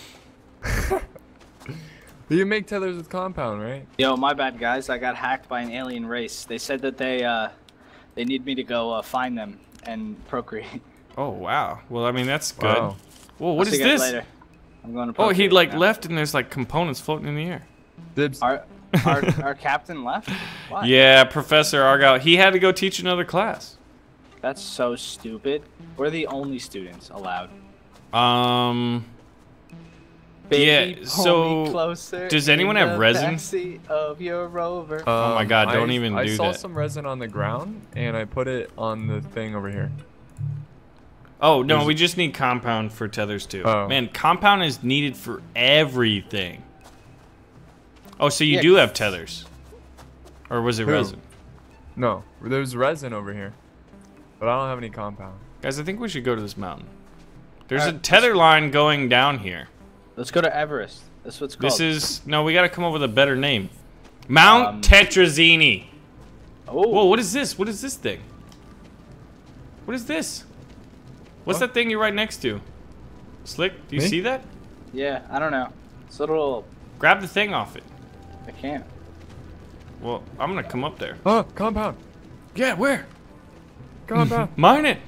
E: You make tethers with compound, right?
A: Yo, my bad, guys. I got hacked by an alien race. They said that they need me to go find them and procreate.
C: Oh, wow. Well, I mean, that's good.
E: Wow.
C: Whoa, what
A: I'll
C: is
A: see you guys
C: this?
A: later. I'm going to
C: Oh, he
A: procreate
C: like
A: now.
C: left and there's like components floating in the air.
E: Dibs.
A: Our captain left? Why?
C: Yeah, Professor Argyle, he had to go teach another class.
A: That's so stupid. We're the only students allowed.
C: Yeah,
A: Baby,
C: so
A: pull me closer
C: does anyone
A: in
C: have
A: the
C: resin?
A: backseat of your rover.
C: Oh my God, don't even
E: I
C: do
E: saw
C: that.
E: some resin on the ground, and I put it on the thing over here.
C: Oh, no, we just need compound for tethers too.
E: Oh.
C: Man, compound is needed for everything. Oh, so you
A: Yeah.
C: do have tethers. Or was it
E: Who?
C: resin?
E: No, there's resin over here, but I don't have any compound.
C: Guys, I think we should go to this mountain. There's a
A: Alright,
C: tether line going down here.
A: Let's go to Everest. That's what's called.
C: This is... No, we gotta come up with a better name. Mount Tetrazini.
A: Oh.
C: Whoa, what is this? What is this thing? What is this? What's that thing you're right next to? Slick, do you
E: Me?
C: see that?
A: Yeah, I don't know. It's a little...
C: Grab the thing off it.
A: I can't.
C: Well, I'm gonna come up there.
E: Oh, compound.
C: Yeah, where?
E: Compound.
C: Mine it.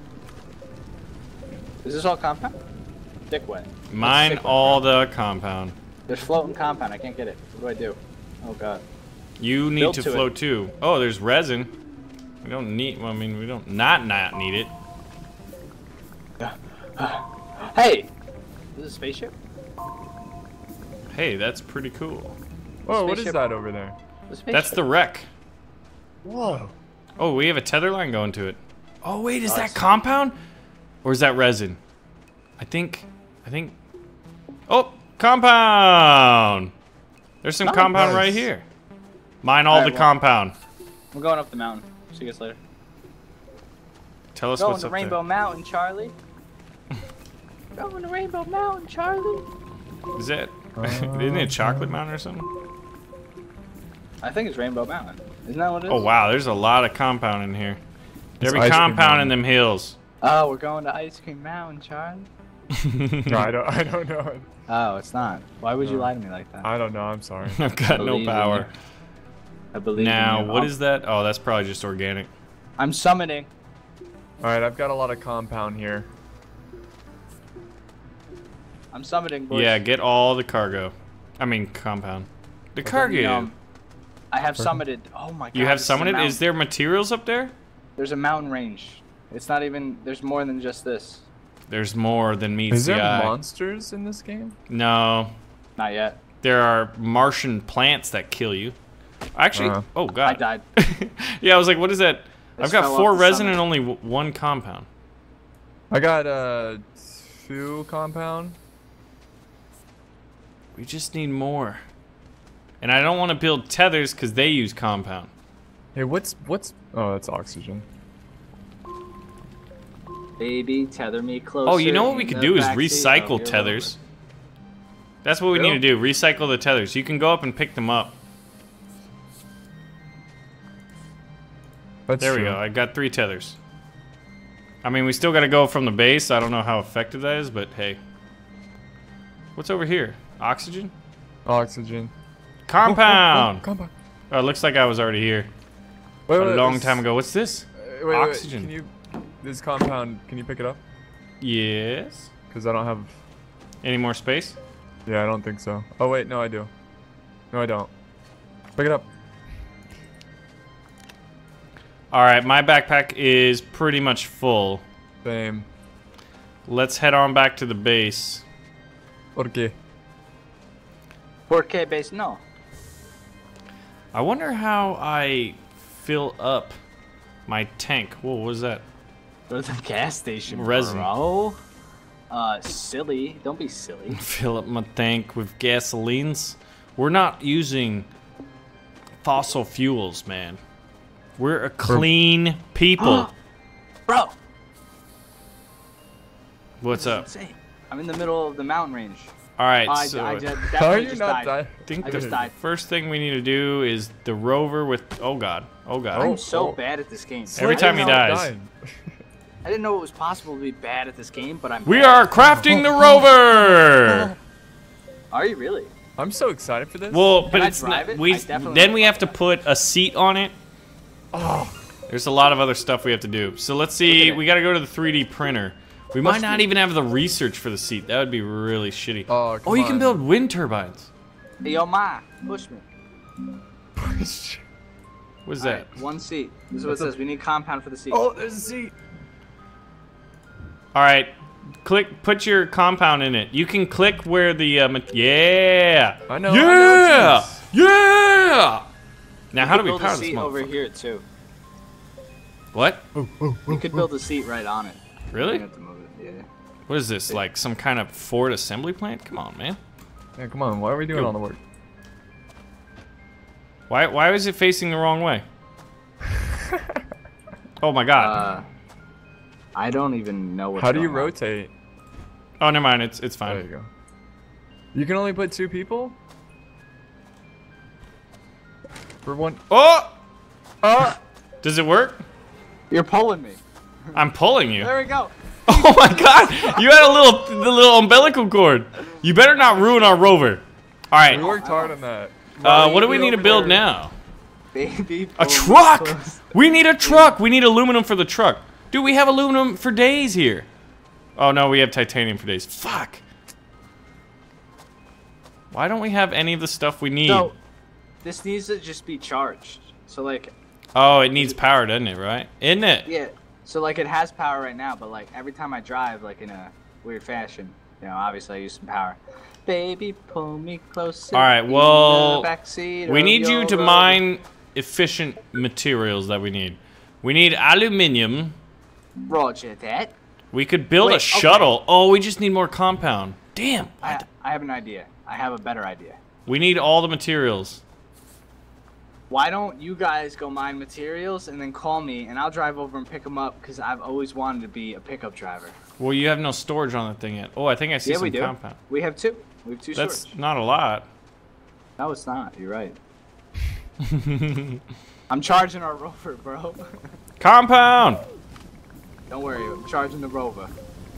A: Is this all compound? Dick wet.
C: Mine
A: Sick one,
C: all
A: bro.
C: the compound.
A: There's floating compound. I can't get it. What do? Oh god.
C: You need
A: Build
C: to
A: to
C: flow
A: it.
C: too. Oh, there's resin. We don't need. Well, I mean, we don't not need it.
A: Hey! Is this a spaceship?
C: Hey, that's pretty cool.
E: Whoa, what is
A: Spaceship.
E: that over there?
A: The spaceship.
C: That's the wreck.
E: Whoa.
C: Oh, we have a tether line going to it. Oh wait, is that
A: Nice.
C: compound? Or is that resin? I think. Oh, compound. There's some
A: Nice.
C: compound right here. Mine all
A: Alright,
C: the
A: well.
C: compound.
A: I'm going up the mountain. See you guys later.
C: Tell us
A: Going
C: what's
A: to
C: up
A: Rainbow Mountain, Charlie. Going to Rainbow Mountain, Charlie.
C: there. Is that? Isn't it Chocolate Mountain or something?
A: I think it's Rainbow Mountain. Isn't that what it is?
C: Oh wow, there's a lot of compound in here. There
E: It's
C: be
E: ice cream
C: compound in
E: mountain.
C: them hills.
A: Oh, we're going to Ice Cream Mountain, Charlie.
E: No, I don't know.
A: Oh, it's not. Why would you lie to me like that?
E: I don't know. I'm sorry.
C: I've got no
A: Believe in
C: power.
A: you. I believe
C: Now,
A: in you.
C: what is that? Oh, that's probably just organic.
A: I'm summoning.
E: All right, I've got a lot of compound here.
A: I'm summoning, boys.
C: Yeah, get all the cargo. I mean, compound. The cargo.
A: I have summited. Oh my god.
C: You have
A: this is a
C: summoned it?
A: mountain.
C: Is there materials up there?
A: There's a mountain range. It's not even. There's more than just this.
C: There's more than meets
E: Is
C: the
E: there
C: eye.
E: monsters in this game?
C: No.
A: Not yet.
C: There are Martian plants that kill you. Actually, oh
A: I
C: god.
A: died.
C: Yeah, I was like, what is that? I've
A: Just
C: got
A: fell
C: 4
A: off the
C: resin
A: summit.
C: and only one compound.
E: I got 2 compound.
C: We just need more. And I don't want to build tethers because they use compound.
E: Hey, what's? Oh, that's oxygen.
A: Baby, tether me closer.
C: Oh, you know what we
A: in
C: could
A: the
C: do is
A: backseat of
C: recycle
A: your
C: tethers. That's what we need to do. Recycle the tethers. You can go up and pick them up.
E: That's
C: There we
E: true.
C: go. I got 3 tethers. I mean, we still got to go from the base. I don't know how effective that is, but hey. What's over here? Oxygen?
E: Oxygen.
C: Compound!
E: Compound.
C: Oh, it looks like I was already here
E: Wait,
C: a long
E: this-
C: time ago. What's this?
E: Wait,
C: Oxygen.
E: Can you? This compound. Can you pick it up?
C: Yes.
E: Because I don't have.
C: Any more space?
E: Yeah, I don't think so. Oh wait, no, I do. No, I don't. Pick it up.
C: All right, my backpack is pretty much full.
E: Same.
C: Let's head on back to the base.
E: Okay.
A: 4K base. No.
C: I wonder how I fill up my tank. Whoa, what was that?
A: Go to the gas station,
C: Resin.
A: bro. Silly. Don't be silly.
C: Fill up my tank with gasolines. We're not using fossil fuels, man. We're a clean people.
A: Bro.
C: What's up?
A: Insane. I'm in the middle of the mountain range.
C: All right,
A: I
C: so
E: How are you not dying?
C: I think
A: I
C: the
A: just died.
C: first thing we need to do is the rover with. Oh god. Oh god.
A: I'm so bad at this game.
C: Every time he dies.
A: I didn't know it was possible to be bad at this game, but I'm.
C: We
A: bad.
C: are crafting the rover.
A: Are you really?
E: I'm so excited for this.
C: Well, but
A: I
C: it's
A: drive
C: not.
A: it?
C: We
A: I definitely
C: then
A: wanna
C: we
A: drive
C: have to put a seat on it. Oh, there's a lot of other stuff we have to do. So let's see. We got to go to the 3D printer. We might not even have the research for the seat. That would be really shitty.
E: Oh,
C: you can build wind turbines.
A: Hey, yo, ma, push me.
C: What's
A: All
C: that?
A: right, one seat. This is what it says. We need compound for the seat.
E: Oh, there's a seat.
C: All right, put your compound in it. You can click where the yeah.
E: I know.
C: Yeah, yeah. Now how do we
A: build
C: power
A: a
C: this
A: seat over
C: motherfucker?
A: here too?
C: What?
A: You could build a seat right on it.
C: Really?
A: You have to move it, yeah.
C: What is this? Like some kind of Ford assembly plant? Come on, man.
E: Yeah, come on. Why are we doing all the work?
C: Why is it facing the wrong way? Oh my god.
A: I don't even know what.
E: How do you rotate?
C: Oh, never mind. It's
E: There
C: fine.
E: you go. You can only put 2 people? For one.
C: Oh!
E: Oh!
C: Does it work?
A: You're pulling me.
C: I'm pulling you.
A: There we go.
C: Oh my god! You had the little umbilical cord. You better not ruin our rover. All right.
E: We worked hard on that.
C: What do we need to build now?
A: Baby.
C: A truck! We need a truck! We need aluminum for the truck. Dude, we have aluminum for days here. Oh no, we have titanium for days. Fuck. Why don't we have any of the stuff we need?
A: So, this needs to just be charged. So like.
C: Oh, it needs power, doesn't it, right? Isn't it?
A: Yeah. So like it has power right now, but like every time I drive, like in a weird fashion, you know, obviously I use some power. Baby, pull me closer.
C: All right, well,
A: Backseat
C: we
A: of
C: need you
A: your
C: to
A: Rover.
C: mine efficient materials that we need. We need aluminium.
A: Roger that.
C: We could build a
A: Wait, okay.
C: shuttle. Oh, we just need more compound. Damn.
A: I have an idea. I have a better idea.
C: We need all the materials.
A: Why don't you guys go mine materials and then call me and I'll drive over and pick them up because I've always wanted to be a pickup driver.
C: Well, you have no storage on that thing yet. Oh, I think I see
A: Yeah,
C: some
A: we do.
C: compound.
A: We have two. We have two
C: That's
A: storage.
C: not a lot.
A: No, it's not. You're right. I'm charging our rover, bro.
C: Compound!
A: Don't worry. I'm charging the rover.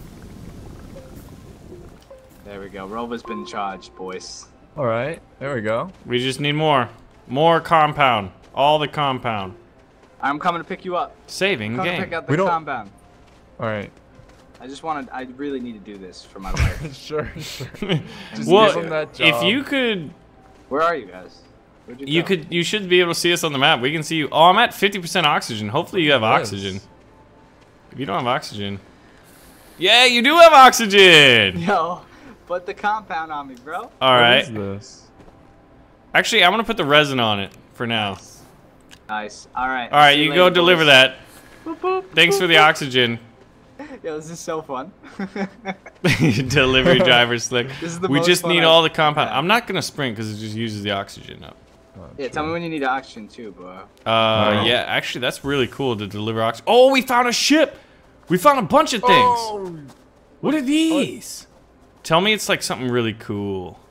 A: There we go. Rover's been charged, boys.
E: Alright, there we go.
C: We just need more. More compound. All the compound.
A: I'm coming to pick you up.
C: Saving
A: Come
C: game.
A: pick up the
E: We don't-
A: compound.
E: Alright.
A: I really need to do this for my life.
E: Sure. Just give
C: Well,
E: him that
C: if
E: job.
C: you could,
A: Where are you guys? Where'd you go?
C: you should be able to see us on the map. We can see you. Oh, I'm at 50% oxygen. Hopefully you have
E: Yes.
C: oxygen. If you don't have oxygen. Yeah, you do have oxygen!
A: Yo, put the compound on me, bro.
C: Alright.
E: What is this?
C: Actually, I'm gonna put the resin on it for now.
A: Nice. Alright.
C: Alright,
A: see
C: you
A: later,
C: go deliver
A: boys.
C: that.
A: Boop, boop,
C: Thanks
A: boop,
C: for the
A: boop.
C: oxygen.
A: Yo, this is so fun.
C: Delivery driver slick.
A: This is the
C: We
A: most
C: just
A: fun
C: need
A: I've
C: all the compound.
A: had.
C: I'm not gonna sprint because it just uses the oxygen up.
A: Yeah, tell me when you need oxygen too, bro.
C: Yeah, actually, that's really cool to deliver oxygen. Oh, we found a ship! We found a bunch of things!
E: Oh!
C: What are these? Tell me it's like something really cool.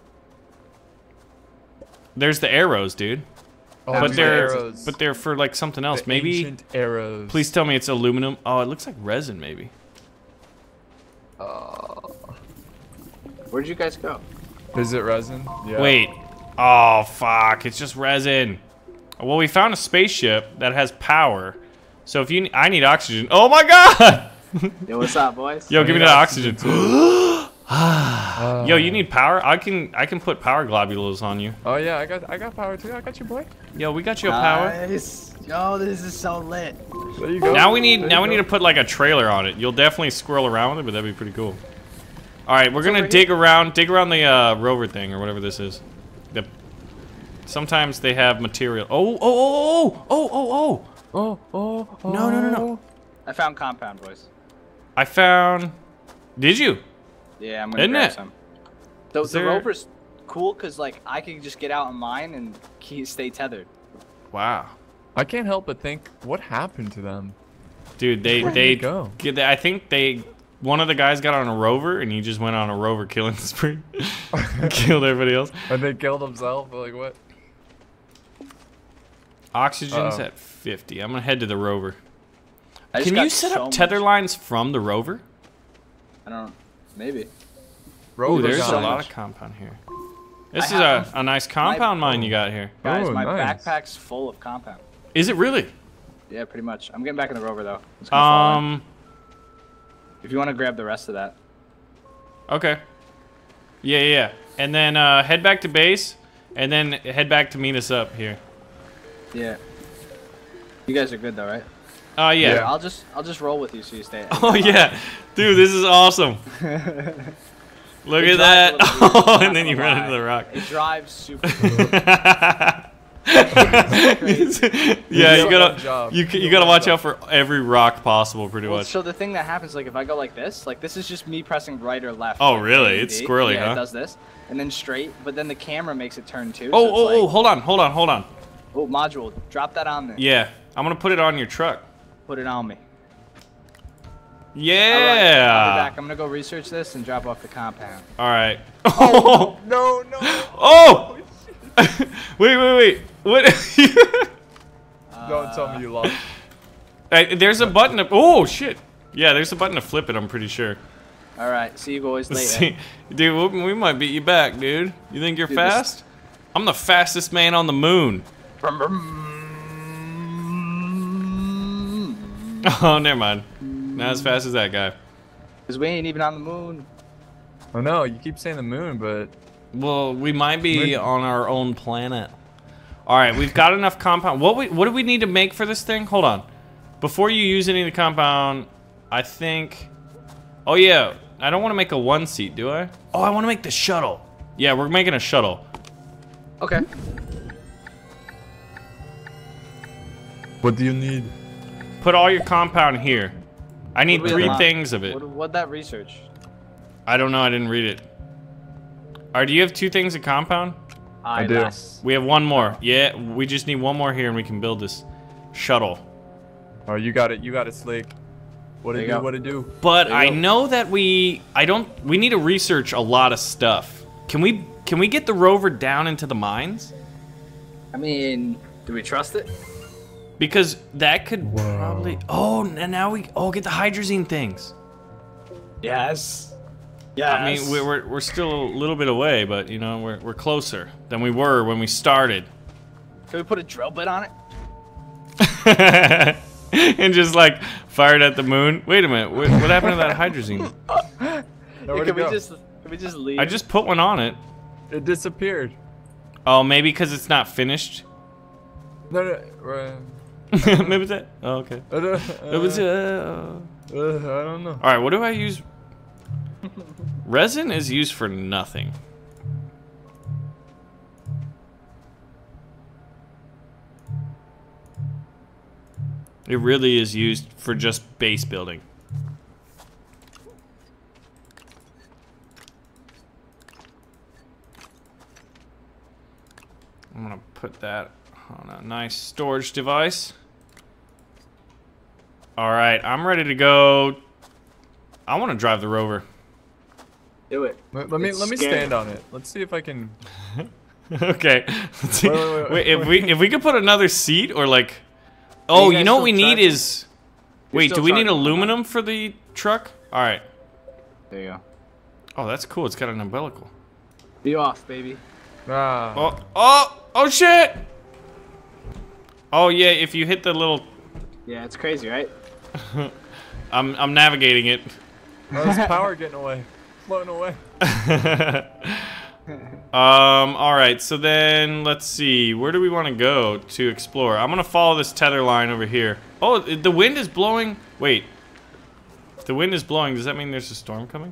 C: There's the arrows, dude.
E: Oh,
C: But
E: the
C: they're
E: arrows.
C: but they're for like something else.
E: The
C: Maybe
E: ancient arrows.
C: please tell me it's aluminum. Oh, it looks like resin maybe.
A: Where'd you guys go?
E: Is it resin? Yeah.
C: Wait. Oh fuck, it's just resin. Well, we found a spaceship that has power. So if you I need oxygen. Oh my god!
A: Yo, what's up, boys?
C: Yo,
E: I
C: give me
E: need
C: that oxygen.
E: Oh.
C: Yo, you need power? I can put power globules on you.
E: Oh yeah, I got power too. I got you, boy.
C: Yo, we got you a power.
A: Nice. Yo, this is so lit.
E: There you go.
C: Now we need
E: There you
C: we need
E: go.
C: to put like a trailer on it. You'll definitely squirrel around with it, but that'd be pretty cool. All right, we're gonna
A: over
C: dig around the rover thing or whatever this is. Sometimes they have material. Oh.
E: Oh.
C: No.
A: I found compound, boys.
C: I found. Did you?
A: Yeah, I'm gonna
C: Isn't
A: grab
C: it?
A: some.
C: Is
A: The
C: there-
A: rover's cool because like I can just get out on mine and stay tethered.
C: Wow.
E: I can't help but think, what happened to them?
C: Dude, they
E: go?
C: I think one of the guys got on a rover and he just went on a rover killing spree. Killed everybody else.
E: And they killed himself? Like what?
C: Oxygen's at 50. I'm gonna head to the rover.
A: Can
C: you set up tether lines from the rover?
A: I don't know. Maybe.
C: Ooh, there's a lot of compound here. This is a nice compound mine you got here.
A: Guys, my
E: nice.
A: backpack's full of compound.
C: Is it really?
A: Yeah, pretty much. I'm getting back in the rover though. It's gonna fall in. If you want to grab the rest of that.
C: Okay. Yeah. And then head back to base, and then head back to meet us up here.
A: Yeah. You guys are good though, right?
C: Oh yeah.
A: Yeah. I'll just roll with you so you stay.
C: Oh yeah, dude, this is awesome. Look at that. Oh, and then you run into the rock.
A: It drives super.
C: Yeah, you gotta watch out for every rock possible, pretty much.
A: So the thing that happens, like if I go like this is just me pressing right or left.
C: Oh
A: like
C: really?
A: A,
C: It's squirrely,
A: yeah,
C: huh?
A: It does this, and then straight, but then the camera makes it turn too.
C: Oh, hold on.
A: Oh, module, drop that on there.
C: Yeah, I'm gonna put it on your truck.
A: Put it on me.
C: Yeah.
A: Right, I'll be back. I'm gonna go research this and drop off the compound.
C: All right.
E: Oh no!
C: Oh! Wait. What?
E: Don't tell me you lost.
C: There's a button to. Oh shit! Yeah, there's a button to flip it. I'm pretty sure.
A: All right. See you boys later.
C: Dude, we might beat you back, dude. You think you're fast? I'm the fastest man on the moon. Oh, never mind. Not as fast as that guy.
A: Cause we ain't even on the moon.
E: Oh no, you keep saying the moon, but...
C: Well, we might be on our own planet. Alright, we've got enough compound. What do we need to make for this thing? Hold on. Before you use any of the compound, I think... Oh yeah, I don't want to make a one seat, do I? Oh, I want to make the shuttle. Yeah, we're making a shuttle.
A: Okay.
E: What do you need?
C: Put all your compound here. I need 3 things of it.
A: What'd that research?
C: I don't know, I didn't read it. Alright, do you have 2 things of compound?
E: I do.
C: We have 1 more. Yeah, we just need 1 more here and we can build this shuttle.
E: Oh, you got it, Slake. What it do?
C: But I know that we need to research a lot of stuff. Can we get the rover down into the mines?
A: I mean, do we trust it?
C: Because that could probably... Oh, and now we... Oh, get the hydrazine things.
A: Yes. Yeah.
C: I mean, we're still a little bit away, but, you know, we're closer than we were when we started.
A: Can we put a drill bit on
C: it? And just, like, fire it at the moon? Wait a minute. What happened to that hydrazine?
A: Can we just leave?
C: I just put one on it.
E: It disappeared.
C: Oh, maybe because it's not finished?
E: No.
C: Maybe that. Oh, okay.
E: I don't know.
C: Alright, what do I use? Resin is used for nothing. It really is used for just base building. I'm gonna put that on a nice storage device. Alright, I'm ready to go. I want to drive the rover.
A: Do it.
E: Let me stand on it. Let's see if I can.
C: Okay. Let's see.
E: Wait,
C: if we could put another seat or like. Oh, you know what we need is. Wait, do we need aluminum for the truck? All right.
A: There you go.
C: Oh, that's cool. It's got an umbilical.
A: Be off, baby.
C: Oh shit! Oh yeah, if you hit the little.
A: Yeah, it's crazy, right?
C: I'm navigating it.
E: Oh, there's power getting away, floating away.
C: All right. So then let's see. Where do we want to go to explore? I'm gonna follow this tether line over here. Oh, the wind is blowing. Wait. If the wind is blowing, does that mean there's a storm coming?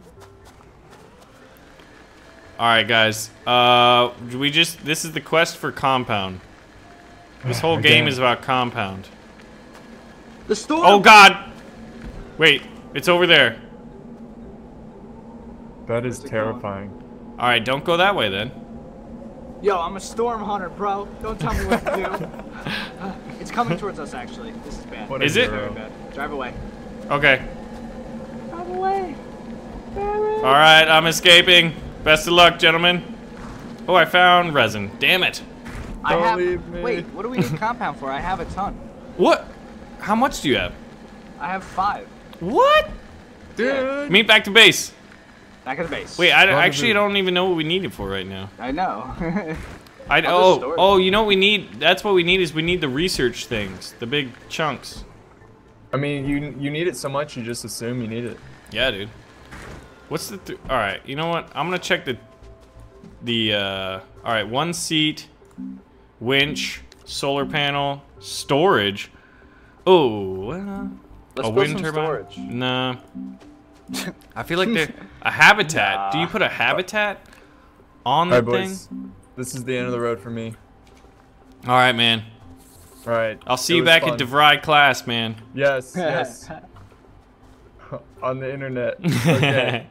C: All right, guys. This is the quest for compound. This whole game is about compound.
A: The storm.
C: Oh God! Wait, it's over there.
E: That is terrifying.
C: All right, don't go that way then.
A: Yo, I'm a storm hunter, bro. Don't tell me what to do. It's coming towards us, actually. This is bad.
E: What
C: Is it?
A: Very bad. Drive away.
C: Okay.
A: Drive away.
C: All right, I'm escaping. Best of luck, gentlemen. Oh, I found resin. Damn it.
A: I have.
E: leave me.
A: Wait, what do we need compound for? I have a ton.
C: What? How much do you have?
A: I have 5.
C: What?
E: Dude.
C: Meet back to base.
A: Back at the base.
C: Wait, I actually don't even know what we need it for right now.
A: I know.
C: Oh, you know what we need? That's what we need is we need the research things, the big chunks.
E: I mean, you need it so much, you just assume you need it.
C: Yeah, dude. What's the? All right, you know what? I'm gonna check the. All right, 1 seat, winch, solar panel, storage. Oh,
B: Let's
C: a
B: build
C: wind
B: some
C: turbine.
B: storage.
C: Nah. I feel like they're a habitat.
A: Nah.
C: Do you put a habitat on
E: All
C: the
E: right,
C: thing?
E: boys. This is the end of the road for me.
C: All right, man.
E: All right.
C: I'll see
E: it
C: you
E: was
C: back
E: fun.
C: at DeVry class, man.
E: Yes, yes. On the internet. Okay.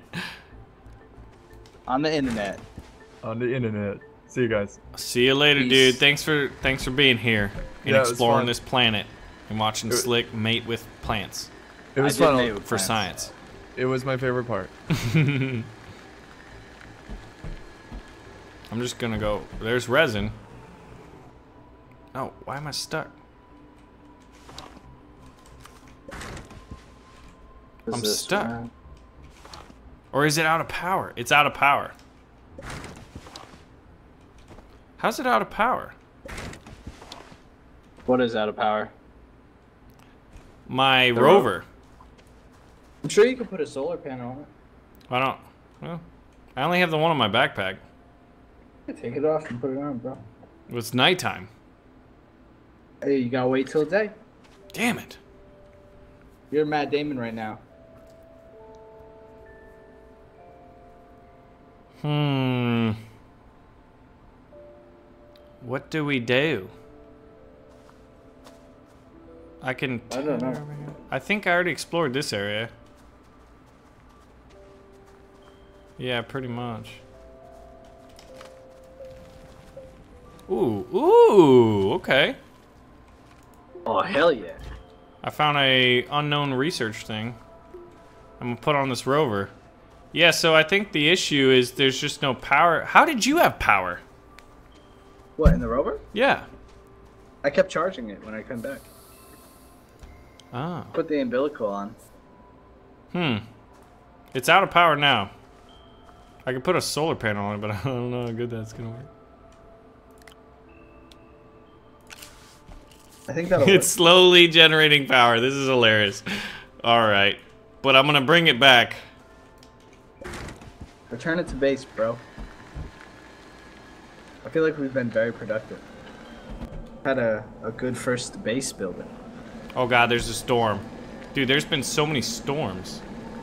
A: On the internet.
E: On the internet. See you guys.
C: See you later,
A: Peace.
C: dude. Thanks for being here and
E: Yeah, it was
C: exploring
E: fun.
C: this planet and watching
E: It-
C: Slick mate with plants
E: It was
A: I did
E: fun.
A: mate with
C: for
A: plants.
C: science.
E: It was my favorite part.
C: I'm just gonna go. There's resin. Oh, why am I stuck? I'm stuck. Or is it out of power? It's out of power. How's it out of power?
A: What is out of power?
C: My rover.
A: I'm sure you could put a solar panel on it.
C: I don't. Well, I only have the one on my backpack.
A: Take it off and put it on, bro.
C: It's nighttime.
A: Hey, you gotta wait till day.
C: Damn it.
A: You're Matt Damon right now.
C: What do we do? I can.
A: I don't know.
C: I think I already explored this area. Yeah, pretty much. Ooh, okay.
A: Oh, hell yeah.
C: I found a unknown research thing. I'm gonna put on this rover. Yeah, so I think the issue is there's just no power. How did you have power?
A: What, in the rover?
C: Yeah.
A: I kept charging it when I came back.
C: Ah.
A: Put the umbilical on.
C: It's out of power now. I could put a solar panel on it, but I don't know how good that's gonna work.
A: I think that'll
C: It's slowly generating power. This is hilarious. Alright. But I'm gonna bring it back.
A: Return it to base, bro. I feel like we've been very productive. Had a good first base building.
C: Oh god, there's a storm. Dude, there's been so many storms.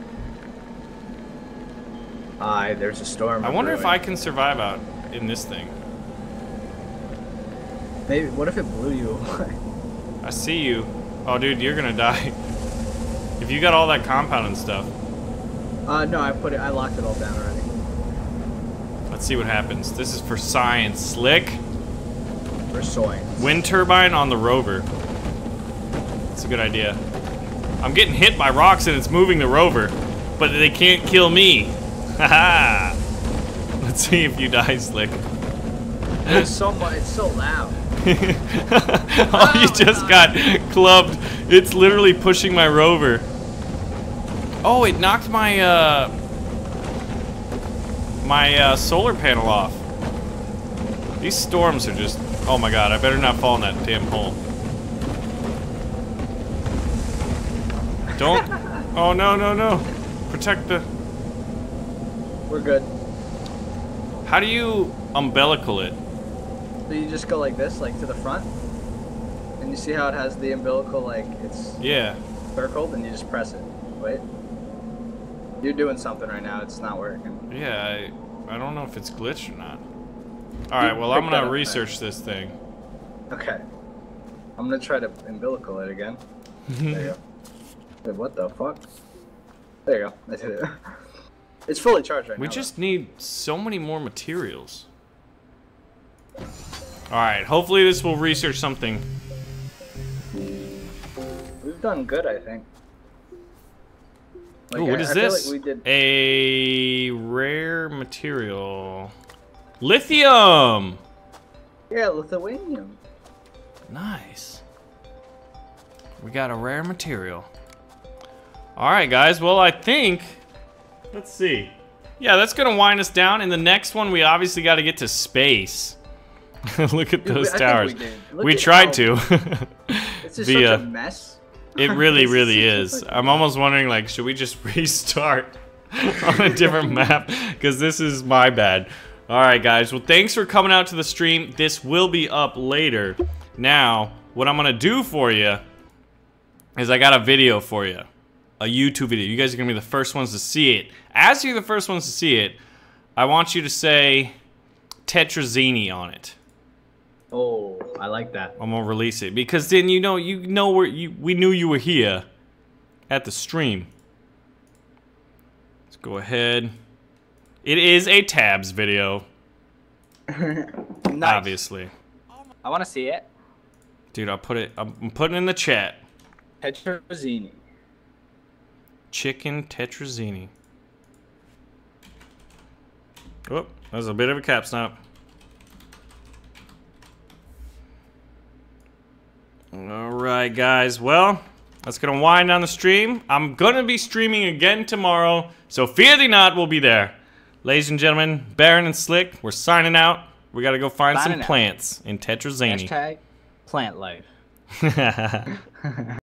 A: Aye, there's a storm.
C: I wonder if I can survive out in this thing.
A: Maybe. What if it blew you away?
C: I see you. Oh dude, you're gonna die. If you got all that compound and stuff.
A: No, I locked it all down already.
C: Let's see what happens. This is for science. Slick.
A: For science.
C: Wind turbine on the rover. That's a good idea. I'm getting hit by rocks and it's moving the rover, but they can't kill me. Haha. Let's see if you die, Slick.
A: There's so much. It's so loud.
C: Oh, you just got clubbed. It's literally pushing my rover. Oh, it knocked my solar panel off. These storms are just. Oh my god! I better not fall in that damn hole. Don't. Oh no no no! Protect the.
A: We're good.
C: How do you umbilical it?
A: So you just go like this, like to the front, and you see how it has the umbilical, like it's
C: Yeah.
A: circled, and you just press it. Wait. You're doing something right now. It's not working.
C: Yeah. I don't know if it's glitched or not. All right. Well, I'm
A: pick that
C: gonna
A: up,
C: research this thing.
A: Okay. I'm gonna try to umbilical it again. There you go. Wait, what the fuck? There you go. I did it. It's fully charged right now.
C: We just need so many more materials. Alright, hopefully this will research something.
A: We've done good, I think. Like,
C: Ooh, what is
A: I feel
C: this?
A: like we did...
C: A rare material. Lithium!
A: Yeah, lithium.
C: Nice. We got a rare material. Alright, guys. Well, I think... Let's see. Yeah, that's going to wind us down. In the next one, we obviously got to get to space. Look at those towers. We tried to.
A: It's just such a mess.
C: It really, really is. I'm almost wondering, like, should we just restart on a different map? Because this is my bad. Alright, guys. Well, thanks for coming out to the stream. This will be up later. Now, what I'm going to do for you is I got a video for you. A YouTube video. You guys are going to be the first ones to see it. As you're the first ones to see it, I want you to say Tetrazini on it.
A: Oh, I like that.
C: I'm gonna release it because then you know where we knew you were here at the stream. Let's go ahead. It is a tabs video.
A: Nice.
C: Obviously.
A: I want to see it.
C: Dude, I'm putting it in the chat.
A: Tetrazini.
C: Chicken Tetrazini. Oh, that was a bit of a cap snap. Alright, guys. Well, that's going to wind down the stream. I'm going to be streaming again tomorrow, so fear thee not, we'll be there. Ladies and gentlemen, Baron and Slick, we're signing out. We got to go find some plants in Tetrazini.
A: Hashtag plant life.